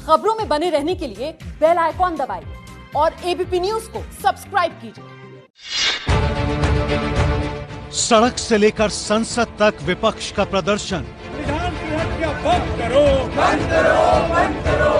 खबरों में बने रहने के लिए बेल आइकॉन दबाइए और एबीपी न्यूज को सब्सक्राइब कीजिए। सड़क से लेकर संसद तक विपक्ष का प्रदर्शन। विधान की हत्या बंद करो, बंद करो, बंद करो।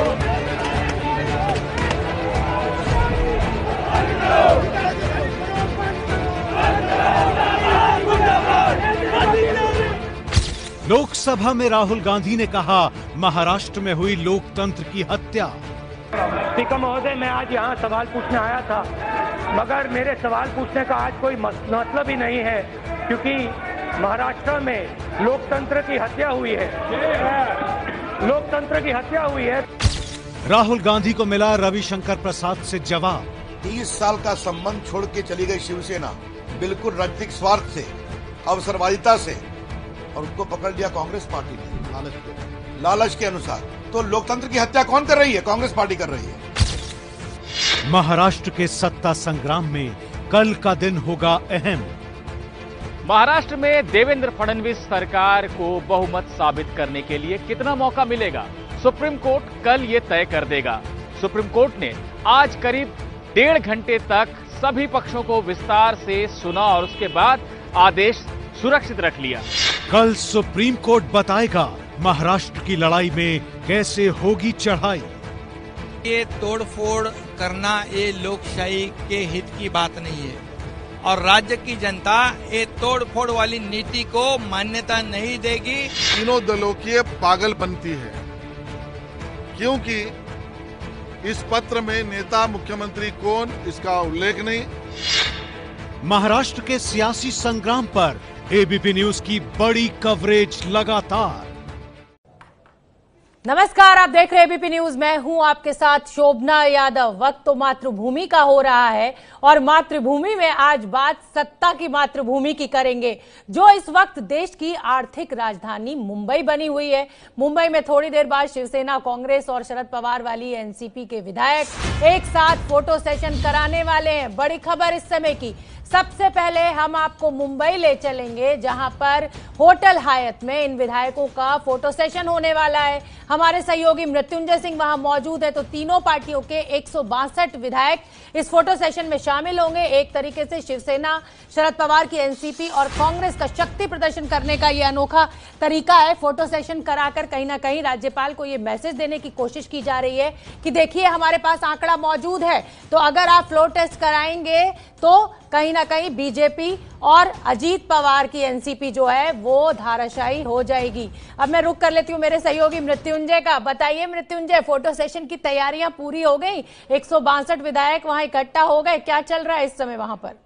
लोकसभा में राहुल गांधी ने कहा, महाराष्ट्र में हुई लोकतंत्र की हत्या। स्पीकर महोदय, मैं आज यहाँ सवाल पूछने आया था, मगर मेरे सवाल पूछने का आज कोई मतलब ही नहीं है, क्योंकि महाराष्ट्र में लोकतंत्र की हत्या हुई है। लोकतंत्र की हत्या हुई है। राहुल गांधी को मिला रविशंकर प्रसाद से जवाब। 30 साल का संबंध छोड़ के चली गई शिवसेना, बिल्कुल राजनीतिक स्वार्थ से, अवसरवादिता से, और उनको पकड़ लिया कांग्रेस पार्टी ने लालच के अनुसार। तो लोकतंत्र की हत्या कौन कर रही है? कांग्रेस पार्टी कर रही है। महाराष्ट्र के सत्ता संग्राम में कल का दिन होगा अहम। महाराष्ट्र में देवेंद्र फडणवीस सरकार को बहुमत साबित करने के लिए कितना मौका मिलेगा, सुप्रीम कोर्ट कल ये तय कर देगा। सुप्रीम कोर्ट ने आज करीब 1.5 घंटे तक सभी पक्षों को विस्तार से सुना और उसके बाद आदेश सुरक्षित रख लिया। कल सुप्रीम कोर्ट बताएगा महाराष्ट्र की लड़ाई में कैसे होगी चढ़ाई। ये तोड़फोड़ करना ये लोकशाही के हित की बात नहीं है और राज्य की जनता ये तोड़फोड़ वाली नीति को मान्यता नहीं देगी। तीनों दलों की पागल बनती है, क्योंकि इस पत्र में नेता मुख्यमंत्री कौन इसका उल्लेख नहीं। महाराष्ट्र के सियासी संग्राम पर एबीपी न्यूज की बड़ी कवरेज लगातार। नमस्कार, आप देख रहे हैं एबीपी न्यूज। मैं हूं आपके साथ शोभना यादव। वक्त तो मातृभूमि का हो रहा है और मातृभूमि में आज बात सत्ता की मातृभूमि की करेंगे, जो इस वक्त देश की आर्थिक राजधानी मुंबई बनी हुई है। मुंबई में थोड़ी देर बाद शिवसेना, कांग्रेस और शरद पवार वाली एनसीपी के विधायक एक साथ फोटो सेशन कराने वाले हैं। बड़ी खबर इस समय की। सबसे पहले हम आपको मुंबई ले चलेंगे, जहां पर होटल हायत में इन विधायकों का फोटो सेशन होने वाला है। हमारे सहयोगी मृत्युंजय सिंह वहां मौजूद है। तो तीनों पार्टियों के 162 विधायक इस फोटो सेशन में शामिल होंगे। एक तरीके से शिवसेना, शरद पवार की एनसीपी और कांग्रेस का शक्ति प्रदर्शन करने का यह अनोखा तरीका है। फोटो सेशन कराकर कहीं ना कहीं राज्यपाल को यह मैसेज देने की कोशिश की जा रही है कि देखिए, हमारे पास आंकड़ा मौजूद है, तो अगर आप फ्लोर टेस्ट कराएंगे तो कहीं ना कहीं बीजेपी और अजीत पवार की एनसीपी जो है वो धाराशायी हो जाएगी। अब मैं रुक कर लेती हूँ मेरे सहयोगी मृत्युंजय का। बताइए मृत्युंजय, फोटो सेशन की तैयारियां पूरी हो गई, 162 विधायक वहां इकट्ठा हो गए, क्या चल रहा है इस समय वहां पर?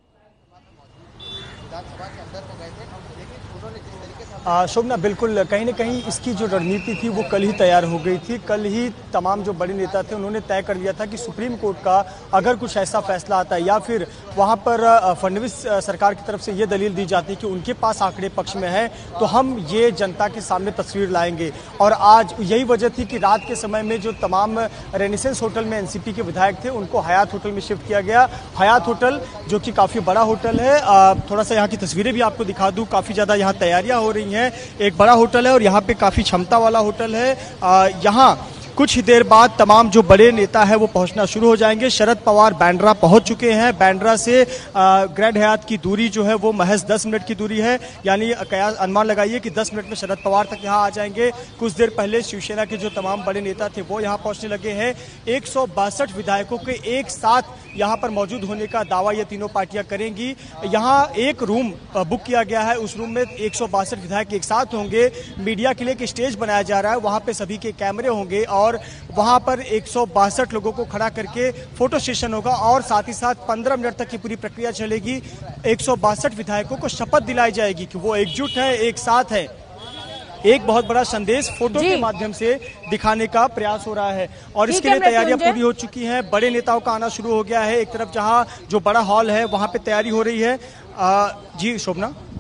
शोभना, बिल्कुल कहीं न कहीं इसकी जो रणनीति थी वो कल ही तैयार हो गई थी। कल ही तमाम जो बड़े नेता थे उन्होंने तय कर लिया था कि सुप्रीम कोर्ट का अगर कुछ ऐसा फैसला आता है या फिर वहां पर फडणवीस सरकार की तरफ से ये दलील दी जाती है कि उनके पास आंकड़े पक्ष में है, तो हम ये जनता के सामने तस्वीर लाएंगे। और आज यही वजह थी कि रात के समय में जो तमाम रेनेसेंस होटल में एनसीपी के विधायक थे उनको हयात होटल में शिफ्ट किया गया। हयात होटल जो कि काफ़ी बड़ा होटल है, थोड़ा सा यहाँ की तस्वीरें भी आपको दिखा दूँ। काफ़ी ज़्यादा यहाँ तैयारियाँ हो रही है। एक बड़ा होटल है और यहाँ पे काफी क्षमता वाला होटल है। यहाँ कुछ ही देर बाद तमाम जो बड़े नेता है वो पहुंचना शुरू हो जाएंगे। शरद पवार बांद्रा पहुंच चुके हैं। बांद्रा से ग्रैंड हयात की दूरी जो है वो महज 10 मिनट की दूरी है, यानी अनुमान लगाइए कि 10 मिनट में शरद पवार तक यहाँ आ जाएंगे। कुछ देर पहले शिवसेना के जो तमाम बड़े नेता थे वो यहाँ पहुंचने लगे हैं। 162 विधायकों के एक साथ यहाँ पर मौजूद होने का दावा ये तीनों पार्टियां करेंगी। यहाँ एक रूम बुक किया गया है, उस रूम में 162 विधायक एक साथ होंगे। मीडिया के लिए एक स्टेज बनाया जा रहा है, वहाँ पे सभी के कैमरे होंगे और वहां पर 162 लोगों को खड़ा करके फोटो सेशन होगा और साथ ही साथ 15 मिनट तक की पूरी प्रक्रिया चलेगी। 162 विधायकों को शपथ दिलाई जाएगी कि वो एकजुट है, एक साथ है। एक बहुत बड़ा संदेश फोटो के माध्यम से दिखाने का प्रयास हो रहा है और इसके लिए तैयारियां पूरी हो चुकी हैं। बड़े नेताओं का आना शुरू हो गया है। एक तरफ जहां जो बड़ा हॉल है वहां पे तैयारी हो रही है। जी शोभना।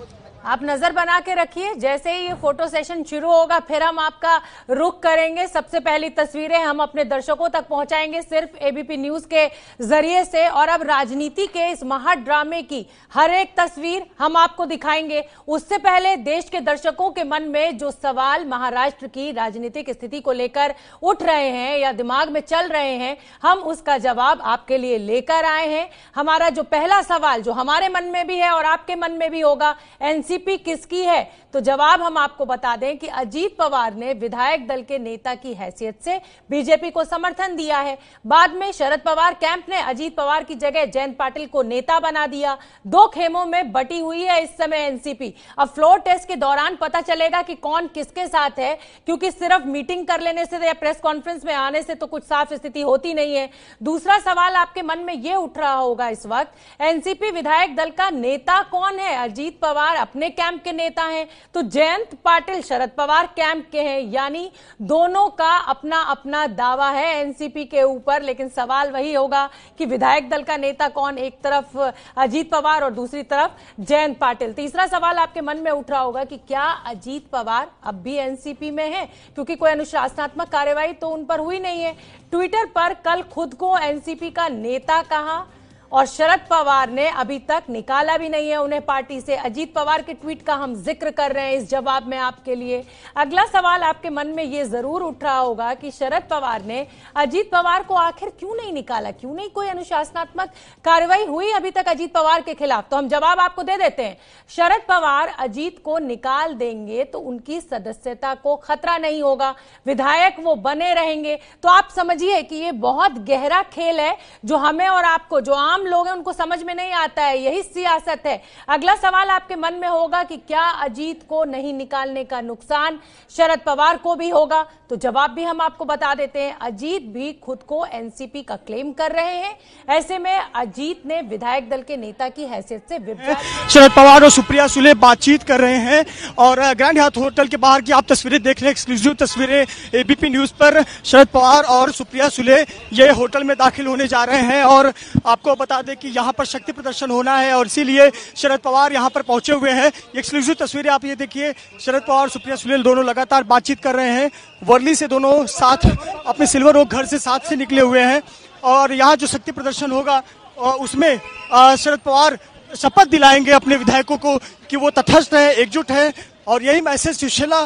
आप नजर बना के रखिए, जैसे ही ये फोटो सेशन शुरू होगा फिर हम आपका रुख करेंगे। सबसे पहली तस्वीरें हम अपने दर्शकों तक पहुंचाएंगे सिर्फ एबीपी न्यूज के जरिए से। और अब राजनीति के इस महा ड्रामे की हर एक तस्वीर हम आपको दिखाएंगे। उससे पहले देश के दर्शकों के मन में जो सवाल महाराष्ट्र की राजनीतिक स्थिति को लेकर उठ रहे हैं या दिमाग में चल रहे हैं, हम उसका जवाब आपके लिए लेकर आए हैं। हमारा जो पहला सवाल जो हमारे मन में भी है और आपके मन में भी होगा, एनसीपी किसकी है? तो जवाब हम आपको बता दें कि अजीत पवार ने विधायक दल के नेता की हैसियत से बीजेपी को समर्थन दिया है। बाद में शरद पवार कैंप ने अजीत पवार की जगह जयंत पाटिल को नेता बना दिया। दो खेमों में बटी हुई है इस समय एनसीपी। अब फ्लोर टेस्ट के दौरान पता चलेगा कि कौन किसके साथ है, क्योंकि सिर्फ मीटिंग कर लेने से या प्रेस कॉन्फ्रेंस में आने से तो कुछ साफ स्थिति होती नहीं है। दूसरा सवाल आपके मन में यह उठ रहा होगा इस वक्त, एनसीपी विधायक दल का नेता कौन है? अजीत पवार अपने कैंप के नेता हैं तो जयंत पाटिल शरद पवार कैंप के हैं, यानी दोनों का अपना अपना दावा है एनसीपी के ऊपर। लेकिन सवाल वही होगा कि विधायक दल का नेता कौन? एक तरफ अजीत पवार और दूसरी तरफ जयंत पाटिल। तीसरा सवाल आपके मन में उठ रहा होगा कि क्या अजीत पवार अब भी एनसीपी में है, क्योंकि कोई अनुशासनात्मक कार्रवाई तो उन पर हुई नहीं है। ट्विटर पर कल खुद को एनसीपी का नेता कहा और शरद पवार ने अभी तक निकाला भी नहीं है उन्हें पार्टी से। अजीत पवार के ट्वीट का हम जिक्र कर रहे हैं इस जवाब में आपके लिए। अगला सवाल आपके मन में ये जरूर उठ रहा होगा कि शरद पवार ने अजीत पवार को आखिर क्यों नहीं निकाला, क्यों नहीं कोई अनुशासनात्मक कार्रवाई हुई अभी तक अजीत पवार के खिलाफ? तो हम जवाब आपको दे देते हैं। शरद पवार अजीत को निकाल देंगे तो उनकी सदस्यता को खतरा नहीं होगा, विधायक वो बने रहेंगे। तो आप समझिए कि ये बहुत गहरा खेल है जो हमें और आपको, जो आम लोग हैं, उनको समझ में नहीं आता है। यही सियासत है। अगला सवाल आपके मन में होगा कि क्या अजीत को नहीं निकालने का नुकसान शरद पवार को भी होगा? तो जवाब भी हम आपको बता देते हैं। अजीत भी खुद को एनसीपी का क्लेम कर रहे हैं। ऐसे में अजीत ने विधायक दल के नेता की हैसियत से शरद पवार और सुप्रिया सुले बातचीत कर रहे हैं और ग्रैंड हयात होटल के बाहर की आप तस्वीरें देख रहे हैं, एक्सक्लूसिव तस्वीरें एबीपी न्यूज पर। शरद पवार और सुप्रिया सुले ये होटल में दाखिल होने जा रहे हैं और आपको बता दें कि यहाँ पर शक्ति प्रदर्शन होना है और इसीलिए शरद पवार यहाँ पर पहुंचे हुए हैं। एक्सक्लूसिव तस्वीरें आप ये देखिए, शरद पवार और सुप्रिया सुले दोनों लगातार बातचीत कर रहे हैं। वर्ली से दोनों साथ अपने सिल्वर ओक घर से साथ से निकले हुए हैं और यहाँ जो शक्ति प्रदर्शन होगा उसमें शरद पवार शपथ दिलाएंगे अपने विधायकों को कि वो तटस्थ है, एकजुट है। और यही मैसेज शिवसेना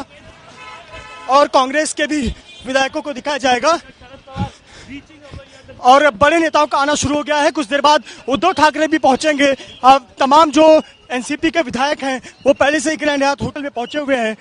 और कांग्रेस के भी विधायकों को दिखाया जाएगा। और बड़े नेताओं का आना शुरू हो गया है। कुछ देर बाद उद्धव ठाकरे भी पहुंचेंगे। तमाम जो एनसीपी के विधायक हैं वो पहले से ही ग्रैंड हयात होटल में पहुंचे हुए हैं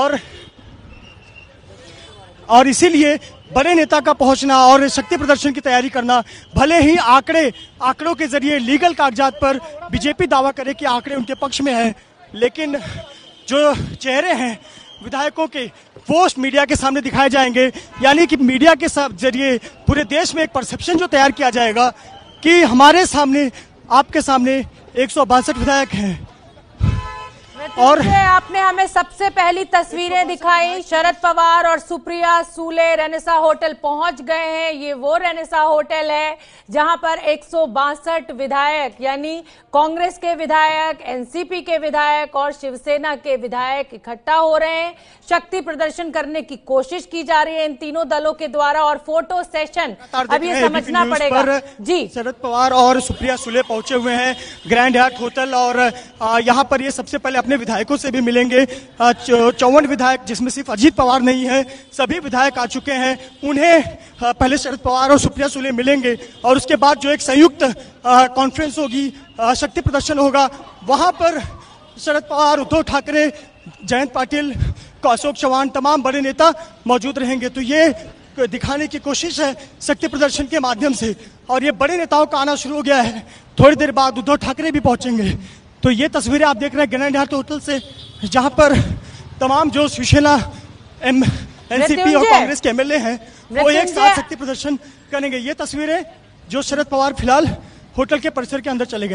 और इसीलिए बड़े नेता का पहुंचना और शक्ति प्रदर्शन की तैयारी करना, भले ही आंकड़ों के जरिए लीगल कागजात पर बीजेपी दावा करे कि आंकड़े उनके पक्ष में हैं, लेकिन जो चेहरे हैं विधायकों के वो मीडिया के सामने दिखाए जाएंगे। यानी कि मीडिया के जरिए पूरे देश में एक परसेप्शन जो तैयार किया जाएगा कि हमारे सामने, आपके सामने 162 विधायक हैं। और आपने हमें सबसे पहली तस्वीरें दिखाई, शरद पवार और सुप्रिया सुले रेनेसा होटल पहुंच गए हैं। ये वो रेनेसा होटल है जहां पर 162 विधायक, यानी कांग्रेस के विधायक, एनसीपी के विधायक और शिवसेना के विधायक इकट्ठा हो रहे हैं। शक्ति प्रदर्शन करने की कोशिश की जा रही है इन तीनों दलों के द्वारा और फोटो सेशन अब ये समझना पड़ेगा। जी, शरद पवार और सुप्रिया सुले पहुंचे हुए हैं ग्रैंड हयात होटल और यहाँ पर ये सबसे पहले अपने विधायकों से भी मिलेंगे। 54 विधायक, जिसमें सिर्फ अजीत पवार नहीं है, सभी विधायक आ चुके हैं। उन्हें पहले शरद पवार और सुप्रिया सुले मिलेंगे और उसके बाद जो एक संयुक्त कॉन्फ्रेंस होगी, शक्ति प्रदर्शन होगा, वहां पर शरद पवार, उद्धव ठाकरे, जयंत पाटिल, अशोक चौहान, तमाम बड़े नेता मौजूद रहेंगे। तो ये दिखाने की कोशिश है शक्ति प्रदर्शन के माध्यम से और ये बड़े नेताओं का आना शुरू हो गया है। थोड़ी देर बाद उद्धव ठाकरे भी पहुंचेंगे। तो ये तस्वीरें आप देख रहे हैं ग्रैंड हयात होटल से, जहां पर तमाम जो शिवसेना, एनसीपी और कांग्रेस के एमएलए हैं वो एक साथ शक्ति प्रदर्शन करेंगे। ये तस्वीरें जो शरद पवार फिलहाल होटल के परिसर के अंदर चले गए।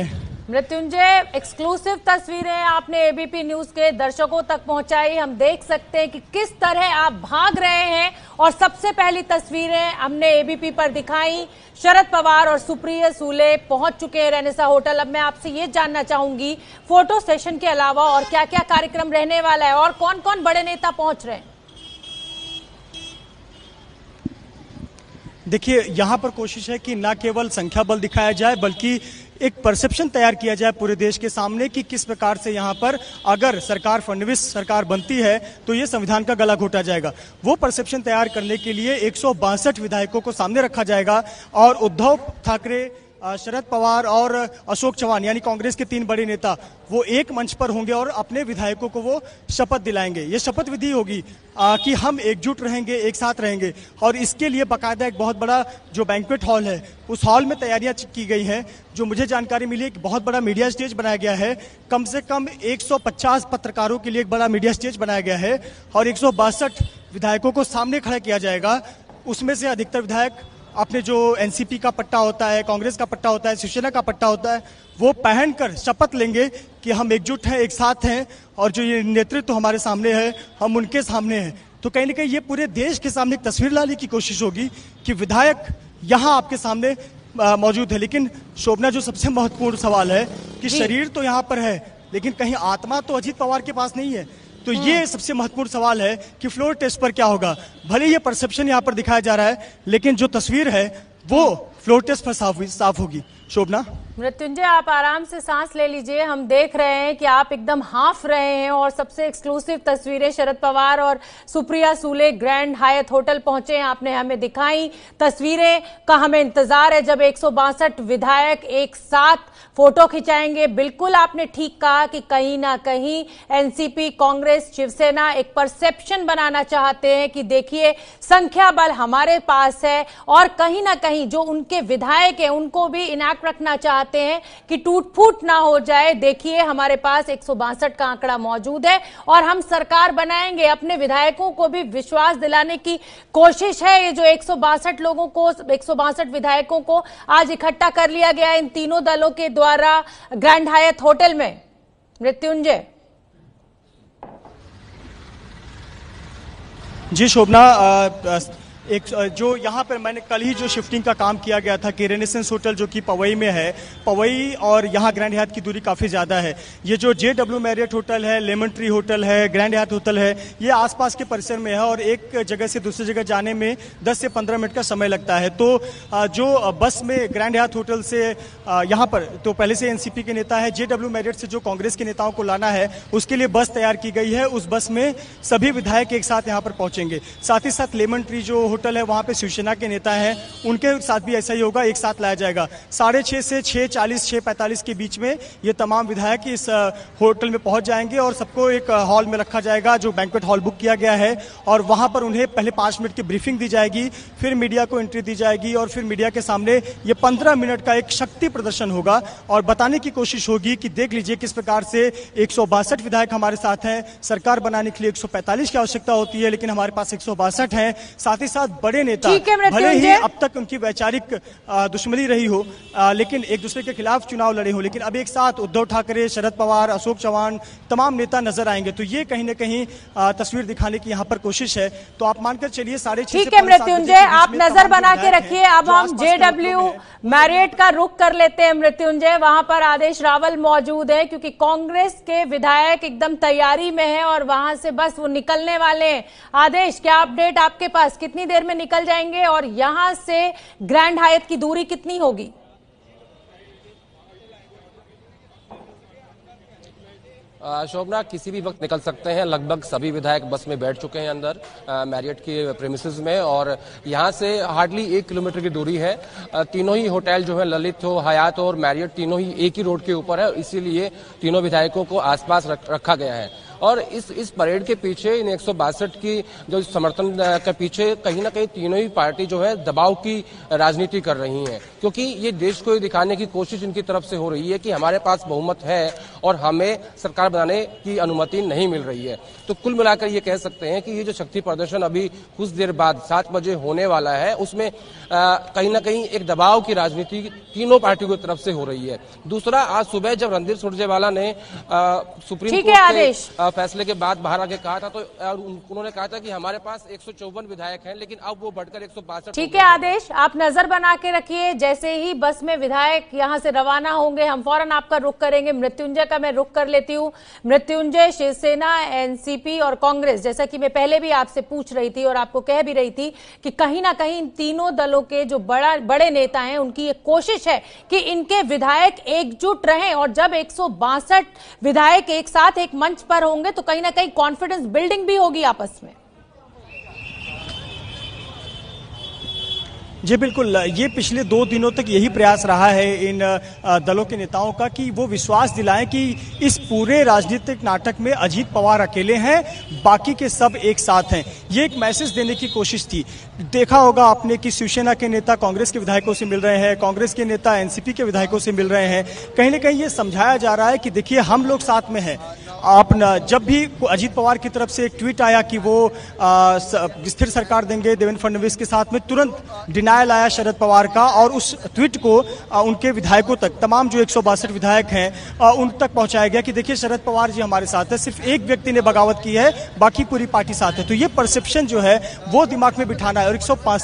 मृत्युंजय, एक्सक्लूसिव तस्वीरें आपने एबीपी न्यूज के दर्शकों तक पहुंचाई। हम देख सकते हैं कि किस तरह आप भाग रहे हैं और सबसे पहली तस्वीरें हमने एबीपी पर दिखाई। शरद पवार और सुप्रिया सूले पहुंच चुके हैं रेनेसा होटल। अब मैं आपसे ये जानना चाहूंगी, फोटो सेशन के अलावा और क्या क्या कार्यक्रम रहने वाला है और कौन कौन बड़े नेता पहुंच रहे हैं? देखिए, यहाँ पर कोशिश है कि न केवल संख्या बल दिखाया जाए बल्कि एक परसेप्शन तैयार किया जाए पूरे देश के सामने कि किस प्रकार से यहाँ पर अगर सरकार फडणवीस सरकार बनती है तो ये संविधान का गला घोटा जाएगा। वो परसेप्शन तैयार करने के लिए 162 विधायकों को सामने रखा जाएगा और उद्धव ठाकरे, शरद पवार और अशोक चौहान यानी कांग्रेस के 3 बड़े नेता वो एक मंच पर होंगे और अपने विधायकों को वो शपथ दिलाएंगे। ये शपथ विधि होगी कि हम एकजुट रहेंगे, एक साथ रहेंगे और इसके लिए बाकायदा एक बहुत बड़ा जो बैंक्वेट हॉल है उस हॉल में तैयारियां की गई हैं। जो मुझे जानकारी मिली है कि बहुत बड़ा मीडिया स्टेज बनाया गया है, कम से कम 150 पत्रकारों के लिए एक बड़ा मीडिया स्टेज बनाया गया है और 162 विधायकों को सामने खड़ा किया जाएगा। उसमें से अधिकतर विधायक अपने जो एनसीपी का पट्टा होता है, कांग्रेस का पट्टा होता है, शिवसेना का पट्टा होता है, वो पहनकर शपथ लेंगे कि हम एकजुट हैं, एक साथ हैं और जो ये नेतृत्व हमारे सामने है हम उनके सामने हैं। तो कहीं ना कहीं ये पूरे देश के सामने एक तस्वीर लाने की कोशिश होगी कि विधायक यहाँ आपके सामने मौजूद है। लेकिन शोभना, जो सबसे महत्वपूर्ण सवाल है कि शरीर तो यहाँ पर है लेकिन कहीं आत्मा तो अजीत पवार के पास नहीं है। तो ये सबसे महत्वपूर्ण सवाल है कि फ्लोर टेस्ट पर क्या होगा। भले ये परसेप्शन यहाँ पर दिखाया जा रहा है लेकिन जो तस्वीर है वो फ्लोर टेस्ट पर साफ होगी। शोभना, मृत्युंजय, आप आराम से सांस ले लीजिए। हम देख रहे हैं कि आप एकदम हाफ रहे हैं और सबसे एक्सक्लूसिव तस्वीरें शरद पवार और Supriya Sule grand Hyatt hotel पहुंचे हैं, आपने हमें दिखाई। तस्वीरें का हमें इंतजार है जब 162 विधायक एक साथ फोटो खिंचाएंगे। बिल्कुल आपने ठीक कहा कि कहीं ना कहीं एनसीपी, कांग्रेस, शिवसेना एक परसेप्शन बनाना चाहते हैं कि देखिए संख्या बल हमारे पास है और कहीं ना कहीं जो उनके विधायक हैं उनको भी इनैक्ट रखना चाहते हैं कि टूट फूट ना हो जाए। देखिए हमारे पास 162 का आंकड़ा मौजूद है और हम सरकार बनाएंगे। अपने विधायकों को भी विश्वास दिलाने की कोशिश है। ये जो 162 लोगों को, 162 विधायकों को आज इकट्ठा कर लिया गया इन तीनों दलों के द्वारा ग्रैंड हायत होटल में। मृत्युंजय जी, शोभना, एक जो यहाँ पर मैंने कल ही जो शिफ्टिंग का काम किया गया था कि रेनेसेंस होटल जो कि पवई में है, पवई और यहाँ ग्रैंड हयात की दूरी काफ़ी ज़्यादा है। ये जो JW मैरियट होटल है, लेमन ट्री होटल है, ग्रैंड हयात होटल है, ये आसपास के परिसर में है और एक जगह से दूसरी जगह जाने में 10 से 15 मिनट का समय लगता है। तो जो बस में ग्रैंड हयात होटल से यहाँ पर तो पहले से एनसीपी के नेता है, JW मैरियट से जो कांग्रेस के नेताओं को लाना है उसके लिए बस तैयार की गई है। उस बस में सभी विधायक एक साथ यहाँ पर पहुंचेंगे। साथ ही साथ लेमन ट्री जो होटल है वहां पे शिवसेना के नेता हैं, उनके साथ भी ऐसा ही होगा, एक साथ लाया जाएगा। 6:30 से 6:40, 6:45 के बीच में ये तमाम विधायक इस होटल में पहुंच जाएंगे और सबको एक हॉल में रखा जाएगा जो बैंक्वेट हॉल बुक किया गया है और वहां पर उन्हें पहले 5 मिनट की ब्रीफिंग दी जाएगी, फिर मीडिया को एंट्री दी जाएगी और फिर मीडिया के सामने ये 15 मिनट का एक शक्ति प्रदर्शन होगा और बताने की कोशिश होगी कि देख लीजिए किस प्रकार से 162 विधायक हमारे साथ हैं। सरकार बनाने के लिए 145 की आवश्यकता होती है लेकिन हमारे पास 162 हैं। साथ ही साथ बड़े नेता, भले ही अब तक उनकी वैचारिक दुश्मनी रही हो लेकिन एक दूसरे के खिलाफ चुनाव लड़े हो, लेकिन अब एक साथ उद्धव ठाकरे, शरद पवार, अशोक चौहान तमाम नेता नजर आएंगे। तो ये कहीं ना कहीं तस्वीर दिखाने की यहाँ पर कोशिश है। तो आप मानकर चलिए 6:30 ठीक है मृत्युंजय, आप नजर बना के रखिए। अब हम JW मैरियट का रुख कर लेते हैं। मृत्युंजय, वहां पर आदेश रावल मौजूद है क्योंकि कांग्रेस के विधायक एकदम तैयारी में है और वहां से बस वो निकलने वाले हैं। आदेश, क्या अपडेट आपके पास, कितनी देर में निकल जाएंगे और यहां से ग्रैंड हायत की दूरी कितनी होगी? शोभना, किसी भी वक्त निकल सकते हैं। लगभग सभी विधायक बस में बैठ चुके हैं अंदर मैरियट के प्रेमिसेस में और यहाँ से हार्डली 1 किलोमीटर की दूरी है। तीनों ही होटल जो है, ललित हो, हयात और मैरियट, तीनों ही एक ही रोड के ऊपर है, इसीलिए तीनों विधायकों को आसपास रखा गया है। और इस परेड के पीछे इन 162 की जो समर्थन के पीछे कहीं ना कहीं तीनों ही पार्टी जो है दबाव की राजनीति कर रही हैं, क्योंकि ये देश को दिखाने की कोशिश इनकी तरफ से हो रही है कि हमारे पास बहुमत है और हमें सरकार बनाने की अनुमति नहीं मिल रही है। तो कुल मिलाकर ये कह सकते हैं कि ये जो शक्ति प्रदर्शन अभी कुछ देर बाद 7 बजे होने वाला है, उसमें कहीं ना कहीं एक दबाव की राजनीति तीनों पार्टियों की तरफ से हो रही है। दूसरा, आज सुबह जब रणदीप सुरजेवाला ने सुप्रीम कोर्ट के फैसले के बाद बाहर आके कहा था, तो उन्होंने कहा था कि हमारे पास 154 विधायक हैं, लेकिन अब वो बढ़कर 162। ठीक है आदेश, आप नजर बना के रखिए, जैसे ही बस में विधायक यहां से रवाना होंगे हम फौरन आपका रुख करेंगे। मृत्युंजय का मैं रुख कर लेती हूँ। मृत्युंजय, शिवसेना, एनसीपी और कांग्रेस, जैसा कि मैं पहले भी आपसे पूछ रही थी और आपको कह भी रही थी कि कहीं ना कहीं इन तीनों दलों के जो बड़े नेता हैं उनकी ये कोशिश है कि इनके विधायक एकजुट रहें, और जब 162 विधायक एक साथ एक मंच पर होंगे तो कहीं ना कहीं कॉन्फिडेंस बिल्डिंग भी होगी आपस में। जी बिल्कुल, ये पिछले 2 दिनों तक यही प्रयास रहा है इन दलों के नेताओं का कि वो विश्वास दिलाएं कि इस पूरे राजनीतिक नाटक में अजीत पवार अकेले हैं, बाकी के सब एक साथ हैं। ये एक मैसेज देने की कोशिश थी। देखा होगा आपने कि शिवसेना के नेता कांग्रेस के विधायकों से मिल रहे हैं, कांग्रेस के नेता एनसीपी के विधायकों से मिल रहे हैं। कहीं ना कहीं ये समझाया जा रहा है कि देखिए हम लोग साथ में हैं। आप जब भी अजीत पवार की तरफ से एक ट्वीट आया कि वो स्थिर सरकार देंगे देवेंद्र फडणवीस के साथ में, तुरंत डिनायल आया शरद पवार का, और उस ट्वीट को उनके विधायकों तक, तमाम जो 162 विधायक हैं उन तक पहुंचाया गया कि देखिए शरद पवार जी हमारे साथ है, सिर्फ एक व्यक्ति ने बगावत की है, बाकी पूरी पार्टी साथ है। तो ये परसेप्शन जो है वो दिमाग में बिठाना है। और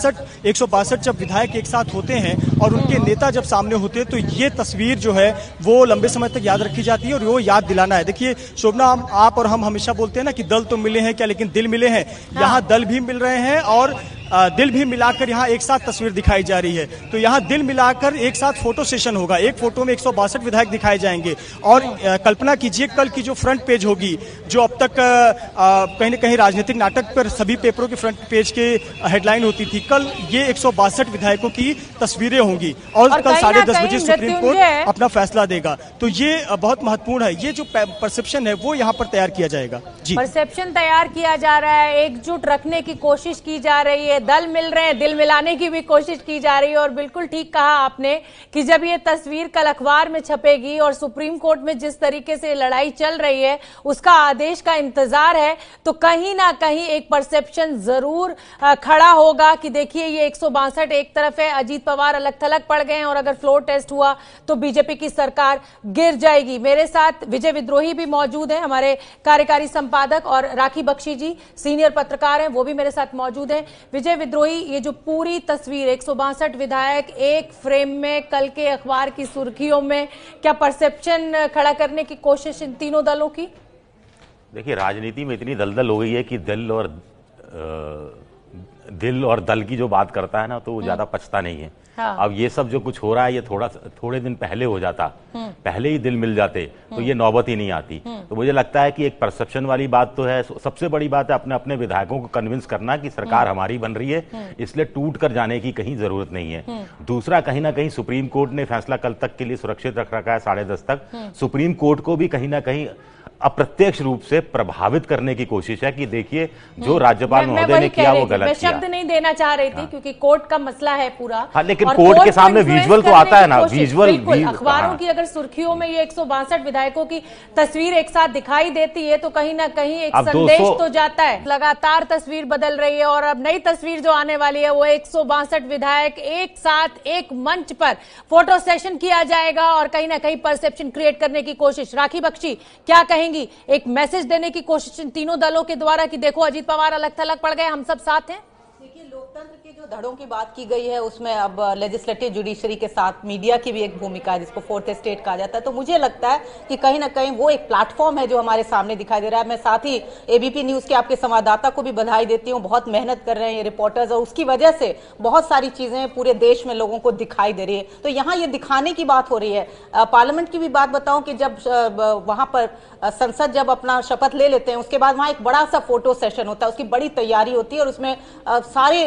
162 जब विधायक एक साथ होते हैं और उनके नेता जब सामने होते हैं तो ये तस्वीर जो है वो लंबे समय तक याद रखी जाती है और वो याद दिलाना है। देखिए शोभना, आप और हम हमेशा बोलते हैं ना कि दल तो मिले हैं क्या, लेकिन दिल मिले हैं। यहाँ दल भी मिल रहे हैं और दिल भी मिलाकर यहाँ एक साथ तस्वीर दिखाई जा रही है। तो यहाँ दिल मिलाकर एक साथ फोटो सेशन होगा। एक फोटो में 162 विधायक दिखाए जाएंगे। और कल्पना कीजिए कल की जो फ्रंट पेज होगी, जो अब तक कहीं न कहीं राजनीतिक नाटक पर सभी पेपरों के फ्रंट पेज के हेडलाइन होती थी, कल ये 162 विधायकों की तस्वीरें होंगी और कल 10:30 बजे सुप्रीम कोर्ट अपना फैसला देगा। तो ये बहुत महत्वपूर्ण है। ये जो परसेप्शन है वो यहाँ पर तैयार किया जाएगा। जी, परसेप्शन तैयार किया जा रहा है, एकजुट रखने की कोशिश की जा रही है, दल मिल रहे हैं, दिल मिलाने की भी कोशिश की जा रही है। और बिल्कुल ठीक कहा आपने कि जब ये तस्वीर कल अखबार में छपेगी और सुप्रीम कोर्ट में जिस तरीके से लड़ाई चल रही है उसका आदेश का इंतजार है, तो कहीं ना कहीं एक परसेप्शन जरूर खड़ा होगा कि देखिए ये 162 एक तरफ है, अजीत पवार अलग थलग पड़ गए हैं और अगर फ्लोर टेस्ट हुआ तो बीजेपी की सरकार गिर जाएगी। मेरे साथ विजय विद्रोही भी मौजूद हैं, हमारे कार्यकारी संपादक, और राखी बख्शी जी सीनियर पत्रकार हैं, वो भी मेरे साथ मौजूद हैं। विजय विद्रोही, ये जो पूरी तस्वीर 162 विधायक एक फ्रेम में कल के अखबार की सुर्खियों में, क्या परसेप्शन खड़ा करने की कोशिश इन तीनों दलों की? देखिए, राजनीति में इतनी दलदल हो गई है कि दिल और दल की जो बात करता है ना तो वो ज्यादा पचता नहीं है। हाँ। अब ये सब जो कुछ हो रहा है ये थोड़े दिन पहले हो जाता, पहले ही दिल मिल जाते तो ये नौबत ही नहीं आती। तो मुझे लगता है कि एक परसेप्शन वाली बात तो है। सबसे बड़ी बात है अपने अपने विधायकों को कन्विंस करना कि सरकार हमारी बन रही है, इसलिए टूट कर जाने की कहीं जरूरत नहीं है। दूसरा, कहीं ना कहीं सुप्रीम कोर्ट ने फैसला कल तक के लिए सुरक्षित रख रखा है 10:30 तक। सुप्रीम कोर्ट को भी कहीं ना कहीं अप्रत्यक्ष रूप से प्रभावित करने की कोशिश है कि देखिए जो राज्यपाल महोदय ने किया वो गलत किया। मैं शब्द नहीं देना चाह रही थी क्योंकि कोर्ट का मसला है पूरा। हाँ, लेकिन कोर्ट के सामने विजुअल तो आता है ना, विजुअल अखबारों की अगर सुर्खियों में ये 162 विधायकों की तस्वीर एक साथ दिखाई देती है तो कहीं ना कहीं एक संदेश तो जाता है। लगातार तस्वीर बदल रही है और अब नई तस्वीर जो आने वाली है वो 162 विधायक एक साथ एक मंच पर फोटो सेशन किया जाएगा और कहीं ना कहीं परसेप्शन क्रिएट करने की कोशिश। राखी बख्शी, क्या कहेंगी? एक मैसेज देने की कोशिश इन तीनों दलों के द्वारा कि देखो अजीत पवार अलग थलग पड़ गए, हम सब साथ हैं। देखिए, लोकतंत्र के जो धड़ों की बात की गई है उसमें अब लेजिस्लेटिव जुडिशरी के साथ मीडिया की भी एक भूमिका है जिसको फोर्थ एस्टेट कहा जाता है। तो मुझे लगता है कि कहीं ना कहीं वो एक प्लेटफॉर्म है जो हमारे सामने दिखाई दे रहा है। मैं साथ ही एबीपी न्यूज के आपके संवाददाता को भी बधाई देती हूँ, बहुत मेहनत कर रहे हैं ये रिपोर्टर्स और उसकी वजह से बहुत सारी चीजें पूरे देश में लोगों को दिखाई दे रही है। तो यहाँ ये दिखाने की बात हो रही है। पार्लियामेंट की भी बात बताऊं कि जब वहां पर संसद जब अपना शपथ ले लेते हैं उसके बाद वहां एक बड़ा सा फोटो सेशन होता है, उसकी बड़ी तैयारी होती है और उसमें सारे जो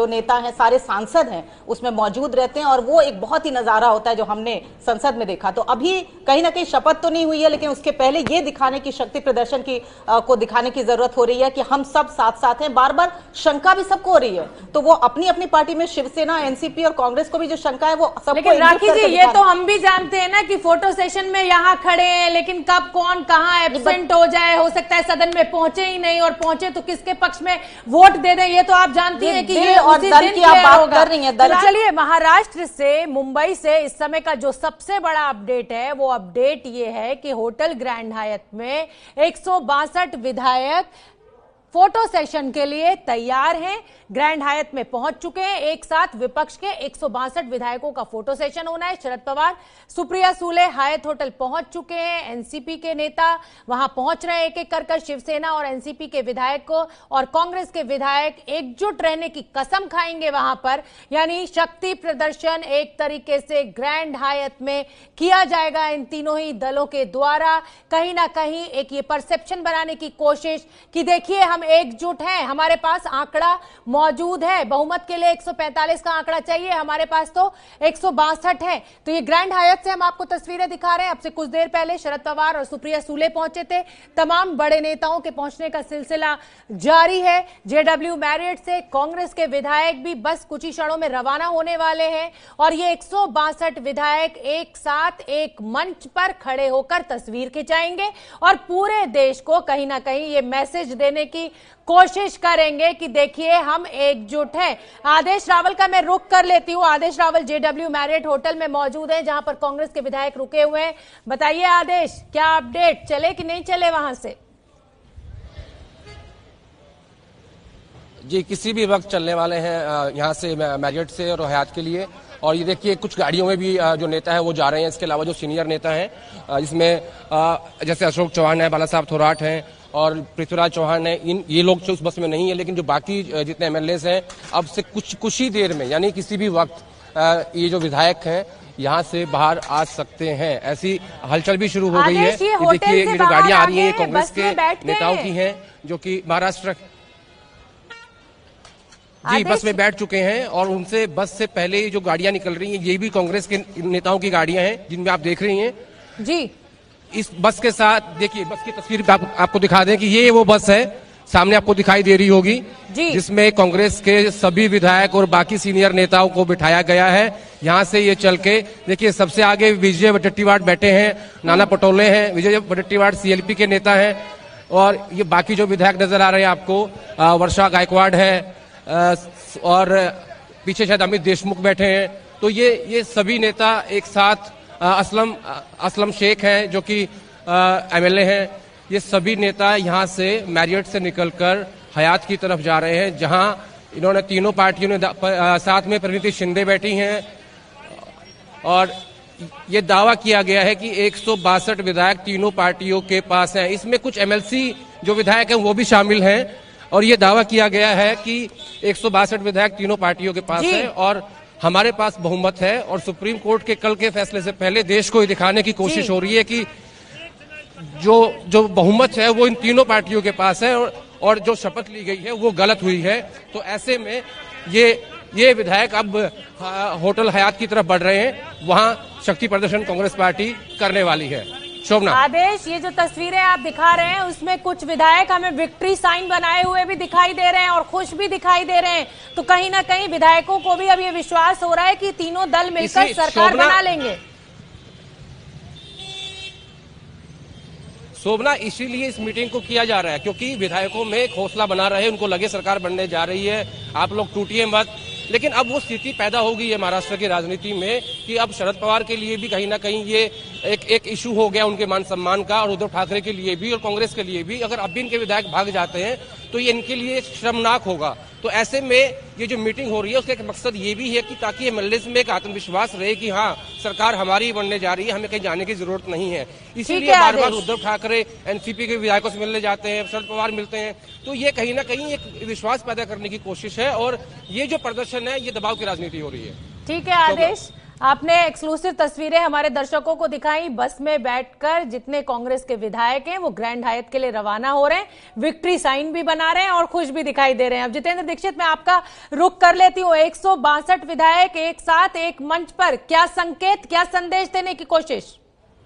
जो नेता हैं, सारे सांसद हैं, उसमें मौजूद रहते हैं और वो एक बहुत ही नजारा होता है जो हमने संसद में देखा। तो अभी कहीं ना कहीं शपथ तो नहीं हुई है, लेकिन उसके पहले ये दिखाने की, शक्ति प्रदर्शन की को दिखाने की जरूरत हो रही है कि हम सब साथ साथ हैं। बार बार शंका भी सबको हो रही है, तो वो अपनी अपनी पार्टी में शिवसेना, एनसीपी और कांग्रेस को भी जो शंका है वो सबको। लेकिन राखी जी, ये तो हम भी जानते हैं ना कि फोटो सेशन में यहाँ खड़े हैं, लेकिन कब कौन कहाँ एब्सेंट हो जाए, हो सकता है सदन में पहुंचे ही नहीं, और पहुंचे तो किसके पक्ष में वोट दे दें, ये तो आप जानती हैं कि ये और दल की आप बात कर रही हैं। तो चलिए, महाराष्ट्र से, मुंबई से इस समय का जो सबसे बड़ा अपडेट है, वो अपडेट ये है कि होटल ग्रैंड हायत में 162 विधायक फोटो सेशन के लिए तैयार हैं, ग्रैंड हायत में पहुंच चुके हैं। एक साथ विपक्ष के 162 विधायकों का फोटो सेशन होना है। शरद पवार, सुप्रिया सुले हायत होटल पहुंच चुके हैं। एनसीपी के नेता वहां पहुंच रहे हैं एक एक कर। शिवसेना और एनसीपी के विधायक और कांग्रेस के विधायक एकजुट रहने की कसम खाएंगे वहां पर, यानी शक्ति प्रदर्शन एक तरीके से ग्रैंड हायत में किया जाएगा इन तीनों ही दलों के द्वारा। कहीं ना कहीं एक ये परसेप्शन बनाने की कोशिश कि देखिए हम एकजुट हैं, हमारे पास आंकड़ा मौजूद है, बहुमत के लिए 145 का आंकड़ा चाहिए, हमारे पास तो 162 है। तो ये ग्रैंड हायत से हम आपको तस्वीरें दिखा रहे हैं। अब से कुछ देर पहले शरद पवार और सुप्रिया सुले पहुंचे थे। तमाम बड़े नेताओं के पहुंचने का सिलसिला जारी है। जेडब्ल्यू मैरियट से कांग्रेस के विधायक भी बस कुछ ही क्षणों में रवाना होने वाले हैं और ये 162 विधायक एक साथ एक मंच पर खड़े होकर तस्वीर खिंचाएंगे और पूरे देश को कहीं ना कहीं ये मैसेज देने की कोशिश करेंगे कि देखिए हम एकजुट हैं। आदेश रावल का मैं रुख कर लेती हूं। Adesh Rawal JW Marriott hotel में मौजूद हैं, जहां पर कांग्रेस के विधायक रुके हुए हैं। बताइए आदेश, क्या अपडेट, चले कि नहीं चले वहां से? जी, किसी भी वक्त चलने वाले हैं यहाँ से मैरियट से और हयात के लिए। और ये देखिए कुछ गाड़ियों में भी जो नेता है वो जा रहे हैं। इसके अलावा जो सीनियर नेता हैं इसमें जैसे अशोक चौहान है, बाला साहब थोराट हैं और पृथ्वीराज चौहान है, ये लोग उस बस में नहीं है। लेकिन जो बाकी जितने एमएलएस हैं अब से कुछ ही देर में, यानी किसी भी वक्त ये जो विधायक हैं यहाँ से बाहर आ सकते हैं। ऐसी हलचल भी शुरू हो गई है। देखिए ये जो गाड़ियां आ रही हैं कांग्रेस के नेताओं की हैं जो कि महाराष्ट्र जी बस में बैठ चुके हैं और उनसे बस से पहले जो गाड़ियां निकल रही हैं ये भी कांग्रेस के नेताओं की गाड़ियां हैं जिनमें आप देख रही हैं। जी, इस बस के साथ देखिए बस की तस्वीर आपको दिखा दें कि ये वो बस है, सामने आपको दिखाई दे रही होगी, जिसमें कांग्रेस के सभी विधायक और बाकी सीनियर नेताओं को बिठाया गया है। यहाँ से ये चल के देखिए सबसे आगे विजय वडेट्टीवार बैठे हैं, नाना पटोले हैं, विजय वडेट्टीवार सीएलपी के नेता हैं और ये बाकी जो विधायक नजर आ रहे हैं आपको, वर्षा गायकवाड़ है और पीछे शायद अमित देशमुख बैठे हैं। तो ये सभी नेता एक साथ, असलम शेख हैं जो कि एमएलए हैं, ये सभी नेता यहाँ से मैरियट से निकलकर हयात की तरफ जा रहे हैं, जहां इन्होंने तीनों पार्टियों ने साथ में प्रणीति शिंदे बैठी हैं और ये दावा किया गया है कि 162 विधायक तीनों पार्टियों के पास हैं। इसमें कुछ एमएलसी जो विधायक हैं वो भी शामिल हैं और ये दावा किया गया है कि 162 विधायक तीनों पार्टियों के पास है और हमारे पास बहुमत है। और सुप्रीम कोर्ट के कल के फैसले से पहले देश को ये दिखाने की कोशिश हो रही है कि जो बहुमत है वो इन तीनों पार्टियों के पास है और जो शपथ ली गई है वो गलत हुई है। तो ऐसे में ये विधायक अब होटल हयात की तरफ बढ़ रहे हैं, वहां शक्ति प्रदर्शन कांग्रेस पार्टी करने वाली है। शोभना, आदेश, ये जो तस्वीरें आप दिखा रहे हैं उसमें कुछ विधायक हमें विक्ट्री साइन बनाए हुए भी दिखाई दे रहे हैं और खुश भी दिखाई दे रहे हैं। तो कहीं ना कहीं विधायकों को भी अब ये विश्वास हो रहा है कि तीनों दल मिलकर सरकार बना लेंगे। शोभना, इसीलिए इस मीटिंग को किया जा रहा है क्योंकि विधायकों में एक हौसला बना रहे, उनको लगे सरकार बनने जा रही है, आप लोग टूटिए मत। लेकिन अब वो स्थिति पैदा हो गई है महाराष्ट्र की राजनीति में कि अब शरद पवार के लिए भी कहीं ना कहीं ये एक इशू हो गया उनके मान सम्मान का और उद्धव ठाकरे के लिए भी और कांग्रेस के लिए भी। अगर अब भी इनके विधायक भाग जाते हैं तो ये इनके लिए शर्मनाक होगा। तो ऐसे में ये जो मीटिंग हो रही है उसका एक मकसद ये भी है कि ताकि एमएलएस में एक आत्मविश्वास रहे कि हाँ सरकार हमारी बनने जा रही है, हमें कहीं जाने की जरूरत नहीं है। इसीलिए बार बार उद्धव ठाकरे एनसीपी के विधायकों से मिलने जाते हैं, शरद पवार मिलते हैं। तो ये कहीं ना कहीं एक विश्वास पैदा करने की कोशिश है और ये जो प्रदर्शन है ये दबाव की राजनीति हो रही है। ठीक है आदेश, आपने एक्सक्लूसिव तस्वीरें हमारे दर्शकों को दिखाई। बस में बैठकर जितने कांग्रेस के विधायक हैं वो ग्रैंड हायत के लिए रवाना हो रहे हैं, विक्ट्री साइन भी बना रहे हैं और खुश भी दिखाई दे रहे हैं। अब जितेंद्र दीक्षित, मैं आपका रुख कर लेती हूँ। 162 विधायक एक साथ एक मंच पर, क्या संकेत, क्या संदेश देने की कोशिश?